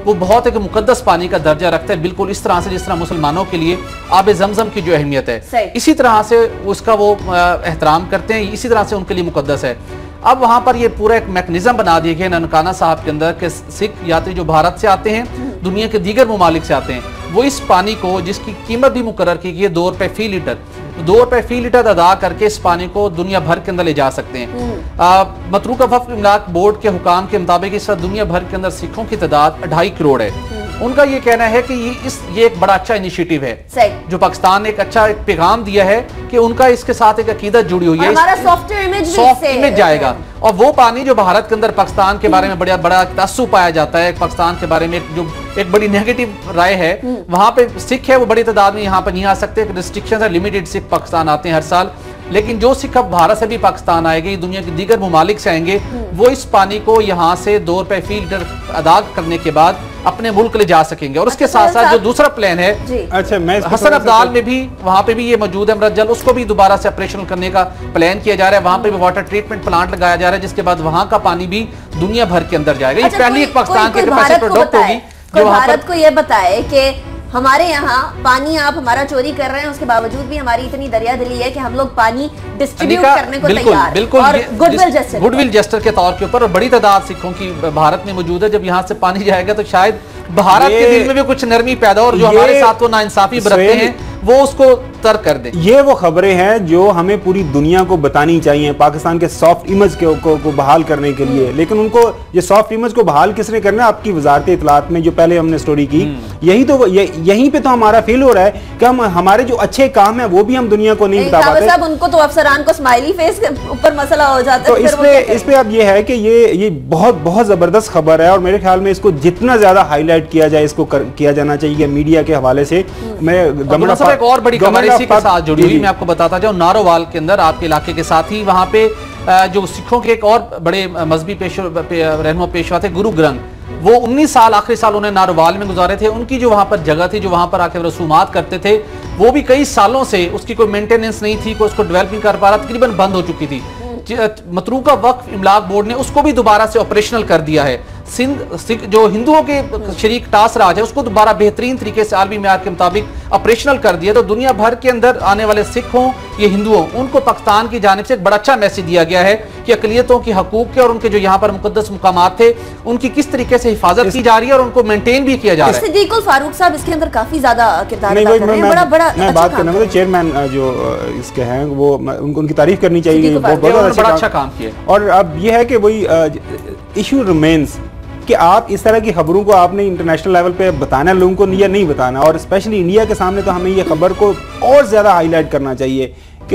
वो बहुत एक मुकद्दस पानी का दर्जा रखते हैं, बिल्कुल इस तरह से जिस तरह मुसलमानों के लिए आब जमजम की जो अहमियत है, इसी तरह से उसका वो एहतराम करते हैं, इसी तरह से उनके लिए मुकद्दस है। अब वहां पर ये पूरा एक मैकेनिज्म बना दिया गया ननकाना साहब के अंदर कि सिख यात्री जो भारत से आते हैं, दुनिया के दीगर ममालिक से आते हैं, वो इस पानी को, जिसकी कीमत भी मुकर्रर की गई है दो रुपए फी लीटर, दो रुपए फी लीटर अदा करके इस पानी को दुनिया भर के अंदर ले जा सकते हैं। मतरूका वक्फ इमलाक बोर्ड के हुकाम के मुताबिक इस वक्त दुनिया भर के अंदर सिखों की तादाद ढाई करोड़ है। उनका ये कहना है कि ये इस ये एक बड़ा अच्छा इनिशिएटिव है जो पाकिस्तान ने एक अच्छा एक पैगाम दिया है कि उनका इसके साथ एक अकीदत जुड़ी हुई है, हमारा सॉफ्टवेयर इमेज सॉफ्ट इमेज जाएगा। और वो पानी जो भारत के अंदर पाकिस्तान के बारे में बड़ा बड़ा तअस्सुब पाया जाता है, पाकिस्तान के बारे में जो एक बड़ी नेगेटिव राय है, वहां पे सिख है वो बड़ी तादाद में यहाँ पर नहीं आ सकते, रिस्ट्रिक्शन है, लिमिटेड सिख पाकिस्तान आते हैं हर साल। लेकिन जो सिख अब भारत से भी पाकिस्तान आएंगे, दुनिया के दीगर ममालिक से आएंगे, वो इस पानी को यहाँ से दो रुपए फी लीटर अदा करने के बाद अपने मुल्क ले जा सकेंगे। और उसके साथ साथ जो दूसरा प्लान है, अच्छा मैं हसन अब्दाल में भी वहां पे भी ये मौजूद है, अमृत जल, उसको भी दोबारा से ऑपरेशनल करने का प्लान किया जा रहा है। वहां पे भी वाटर ट्रीटमेंट प्लांट लगाया जा रहा है, जिसके बाद वहां का पानी भी दुनिया भर के अंदर जाएगा। ये पहली एक पाकिस्तान की कैपेसिटी प्रोडक्ट होगी जो भारत को ये बताए कि हमारे यहाँ पानी आप हमारा चोरी कर रहे हैं, उसके बावजूद भी हमारी इतनी दरिया दिली है कि हम लोग पानी डिस्ट्रीब्यूट करने को तैयार बिल्कुल और गुडविल जेस्चर गुडविल जेस्चर के तौर के ऊपर। और बड़ी तादाद सिखों की भारत में मौजूद है। जब यहाँ से पानी जाएगा तो शायद भारत के दिल में भी कुछ नरमी पैदा हो और जो हमारे साथ वो नाइंसाफी बरतते हैं वो उसको तर्क कर दें। ये वो खबरें हैं जो हमें पूरी दुनिया को बतानी चाहिए पाकिस्तान के सॉफ्ट इमेज को, को, को बहाल करने के लिए। लेकिन उनको ये सॉफ्ट इमेज को बहाल किसने करना है? आपकी वजारत इत्तलात में जो पहले हमने स्टोरी की, यही तो ये, यहीं पे तो हमारा फेल हो रहा है कि हम हमारे जो अच्छे काम है वो भी हम दुनिया को नहीं बता पाते। साहब उनको तो अफसरान को स्माइली फेस के ऊपर मसला हो जाता है। तो इसपे इसपे अब ये है कि ये ये बहुत बहुत जबरदस्त खबर है और मेरे ख्याल में इसको जितना ज्यादा हाईलाइट किया जाए इसको कर, किया जाना चाहिए मीडिया के हवाले से। मैं गवर्नर एक और बड़ी खबर इसी के साथ जुड़ी हुई मैं आपको बताता जाऊं, नारोवाल के अंदर आपके इलाके के साथ ही वहां पे जो सिखों के एक और बड़े मजहबी रहनुमा पेशवा थे गुरु ग्रंथ, वो उन्नीस साल आखिरी साल उन्हें नारोवाल में गुजारे थे। उनकी जो वहां पर जगह थी, जो वहां पर आके रसूमात करते थे, वो भी कई सालों से उसकी कोई मेंटेनेंस नहीं थी, कोई उसको डेवलप नहीं कर पा रहा, तकरीबन बंद हो चुकी थी। मतरूका वक्फ इमलाक बोर्ड ने उसको भी दोबारा से ऑपरेशनल कर दिया है। सिंध जो हिंदुओं के शरीक टास राज है उसको दोबारा बेहतरीन तरीके से आलमी मेयार के मुताबिक ऑपरेशनल कर दिया। तो दुनिया भर के अंदर आने वाले सिख हों या हिंदू हों, उनको पाकिस्तान की जानिब से एक बड़ा अच्छा मैसेज दिया गया है कि अकलियतों की हकूक के और उनके जो यहाँ पर मुकद्दस मुकामात थे उनकी किस तरीके से हिफाजत की जा रही है और उनको मेंटेन भी किया जा रहा है। सिद्दीकुल फारूक साहब इसके अंदर काफी ज्यादा किरदार अदा कर रहे हैं, बड़ा बड़ा मैं बात करना मतलब चेयरमैन जो इसके हैं वो उनको उनकी तारीफ करनी चाहिए, बहुत बड़ा अच्छा काम किया। और अब ये है कि वही इशू रिमेन्स कि आप इस तरह की खबरों को आपने इंटरनेशनल लेवल पे बताना लोगों को या नहीं बताना, और स्पेशली इंडिया के सामने तो हमें ये खबर को और ज़्यादा हाईलाइट करना चाहिए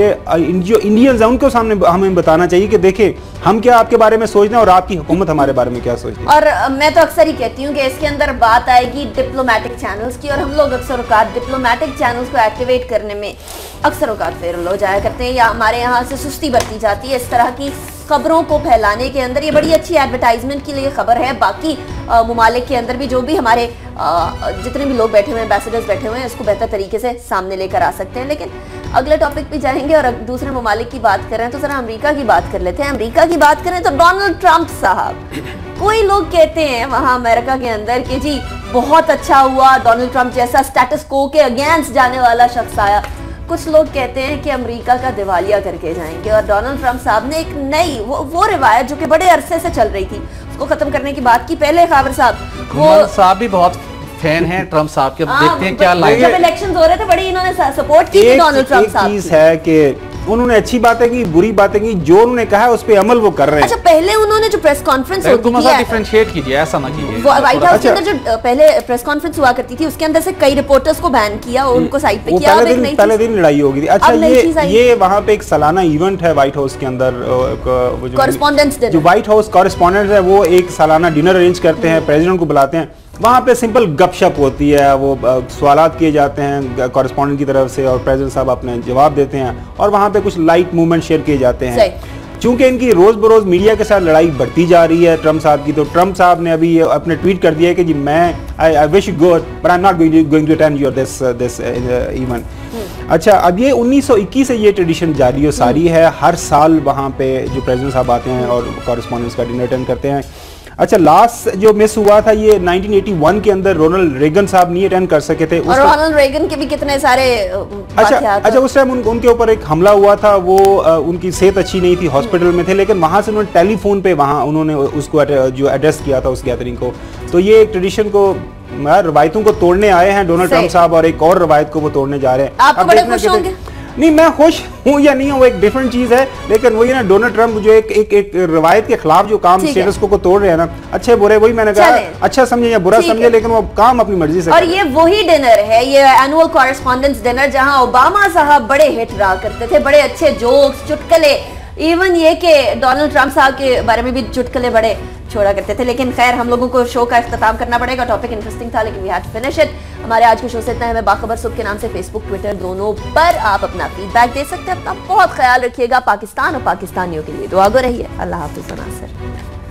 कि जो इंडियंस हैं उनको सामने हमें बताना चाहिए कि देखिए हम क्या आपके बारे में सोच रहे हैं और आपकी हुकूमत हमारे बारे में क्या सोच रही है। और मैं तो अक्सर ही कहती हूँ कि इसके अंदर बात आएगी डिप्लोमेटिक चैनल्स की, और हम लोग अक्सर औकात डिप्लोमेटिक चैनल्स को एक्टिवेट करने में अक्सर औकात फेल हो जाया करते हैं या हमारे यहाँ से सुस्ती बरती जाती है। इस तरह की खबरों को फैलाने के अंदर ये बड़ी अच्छी एडवर्टाइजमेंट के लिए खबर है। बाकी ममालिक के अंदर भी जो भी हमारे आ, जितने भी लोग बैठे हुए हैं, एम्बेसडर्स बैठे हुए हैं, इसको बेहतर तरीके से सामने लेकर आ सकते हैं। लेकिन अगले टॉपिक पे जाएंगे और दूसरे ममालिक की बात कर रहे हैं तो जरा अमेरिका की बात कर लेते हैं। अमेरिका की बात करें तो डोनाल्ड ट्रंप साहब, कोई लोग कहते हैं वहां अमेरिका के अंदर कि जी बहुत अच्छा हुआ, डोनाल्ड ट्रंप जैसा स्टेटस को के अगेंस्ट जाने वाला शख्स आया। कुछ लोग कहते हैं कि अमेरिका का दिवालिया करके जाएंगे, और डोनाल्ड ट्रंप साहब ने एक नई वो, वो रिवायत जो कि बड़े अरसे से चल रही थी उसको खत्म करने की बात की। पहले खाबर साहब वो साहब भी बहुत फैन हैं ट्रंप साहब के, देखते हैं क्या लाइन। जब इलेक्शंस हो रहे थे बड़ी इन्होंने सपोर्ट की थी डोनाल्ड ट्रंप साहब की। चीज है कि उन्होंने अच्छी बातें की, बुरी बातें की, जो उन्होंने कहा है उस पे अमल वो कर रहे हैं। अच्छा, पहले उन्होंने जो प्रेस कॉन्फ्रेंस होती थी, डिफरेंशिएट कीजिए, ऐसा ना कीजिए। व्हाइट हाउस के अंदर जो पहले प्रेस कॉन्फ्रेंस हुआ करती थी उसके अंदर से कई रिपोर्टर्स को बैन किया, उनको साइड पे किया। पहले दिन पहले दिन लड़ाई हो गई थी। अच्छा, ये ये वहाँ पे एक सालाना इवेंट है व्हाइट हाउस के अंदर, कॉरेस्पॉन्डेंट्स डिनर, जो व्हाइट हाउस कॉरेस्पॉन्डेंट्स है वो एक सालाना डिनर अरेंज करते हैं, प्रेसिडेंट को बुलाते हैं। वहाँ पे सिंपल गपशप होती है, वो सवालात किए जाते हैं कॉरेस्पॉन्डेंट की तरफ से और प्रेसिडेंट साहब अपने जवाब देते हैं, और वहाँ पे कुछ लाइट मूवमेंट शेयर किए जाते हैं। चूंकि इनकी रोज बरोज मीडिया के साथ लड़ाई बढ़ती जा रही है ट्रंप साहब की, तो ट्रंप साहब ने अभी अपने ट्वीट कर दिया है कि जी मैं I I wish good but I am not going to attend your this this event. अच्छा, अब ये उन्नीस सौ इक्कीस से ये ट्रेडिशन जारी और सारी है, हर साल वहाँ पे जो प्रेसिडेंट साहब आते हैं और कॉरेस्पॉन्डेंट्स का डिनर अटेंड करते हैं। अच्छा, लास्ट जो मिस हुआ था ये नाइनटीन एटी वन के अंदर रोनाल्ड रेगन साहब नहीं अटेंड कर सके थे। और रोनाल्ड रेगन के भी कितने सारे अच्छा अच्छा उस टाइम उन, उनके ऊपर एक हमला हुआ था, वो आ, उनकी सेहत अच्छी नहीं थी, हॉस्पिटल में थे, लेकिन वहां से उन्होंने टेलीफोन पे वहां उन्होंने उसको जो एड्रेस किया था उस गैदरिंग को। तो ये एक ट्रेडिशन को, रवायतों को तोड़ने आए हैं डोनाल्ड ट्रंप साहब, और एक और रवायत को वो तोड़ने जा रहे हैं। आप बड़े खुश होंगे? नहीं, मैं खुश हूँ या नहीं हूँ वो एक डिफरेंट चीज है, लेकिन वही ना डोनाल्ड ट्रंप जो एक एक एक रवायत के खिलाफ जो काम स्टेटस को, को तोड़ रहे हैं ना, अच्छे बुरे, वही मैंने कहा अच्छा समझे या बुरा समझे, लेकिन वो काम अपनी मर्जी से। और ये वही डिनर है, ये एनुअल कॉरेस्पॉन्डेंस डिनर, जहां ओबामा साहब बड़े हिट रहा करते थे, बड़े अच्छे जोक्स, चुटकुले, इवन ये कि डोनाल्ड ट्रंप साहब के बारे में भी चुटकुले बड़े छोड़ा करते थे। लेकिन खैर, हम लोगों को शो का इख्तिताम करना पड़ेगा। टॉपिक इंटरेस्टिंग था, लेकिन we had to finish it. हमारे आज के शो से इतना है। मैं बाखबर सुबह के नाम से फेसबुक, ट्विटर दोनों पर आप अपना फीडबैक दे सकते हैं। अपना बहुत ख्याल रखिएगा। पाकिस्तान और पाकिस्तानियों के लिए दुआ गो रहिए। अल्लाह हाफिज़। नासिर।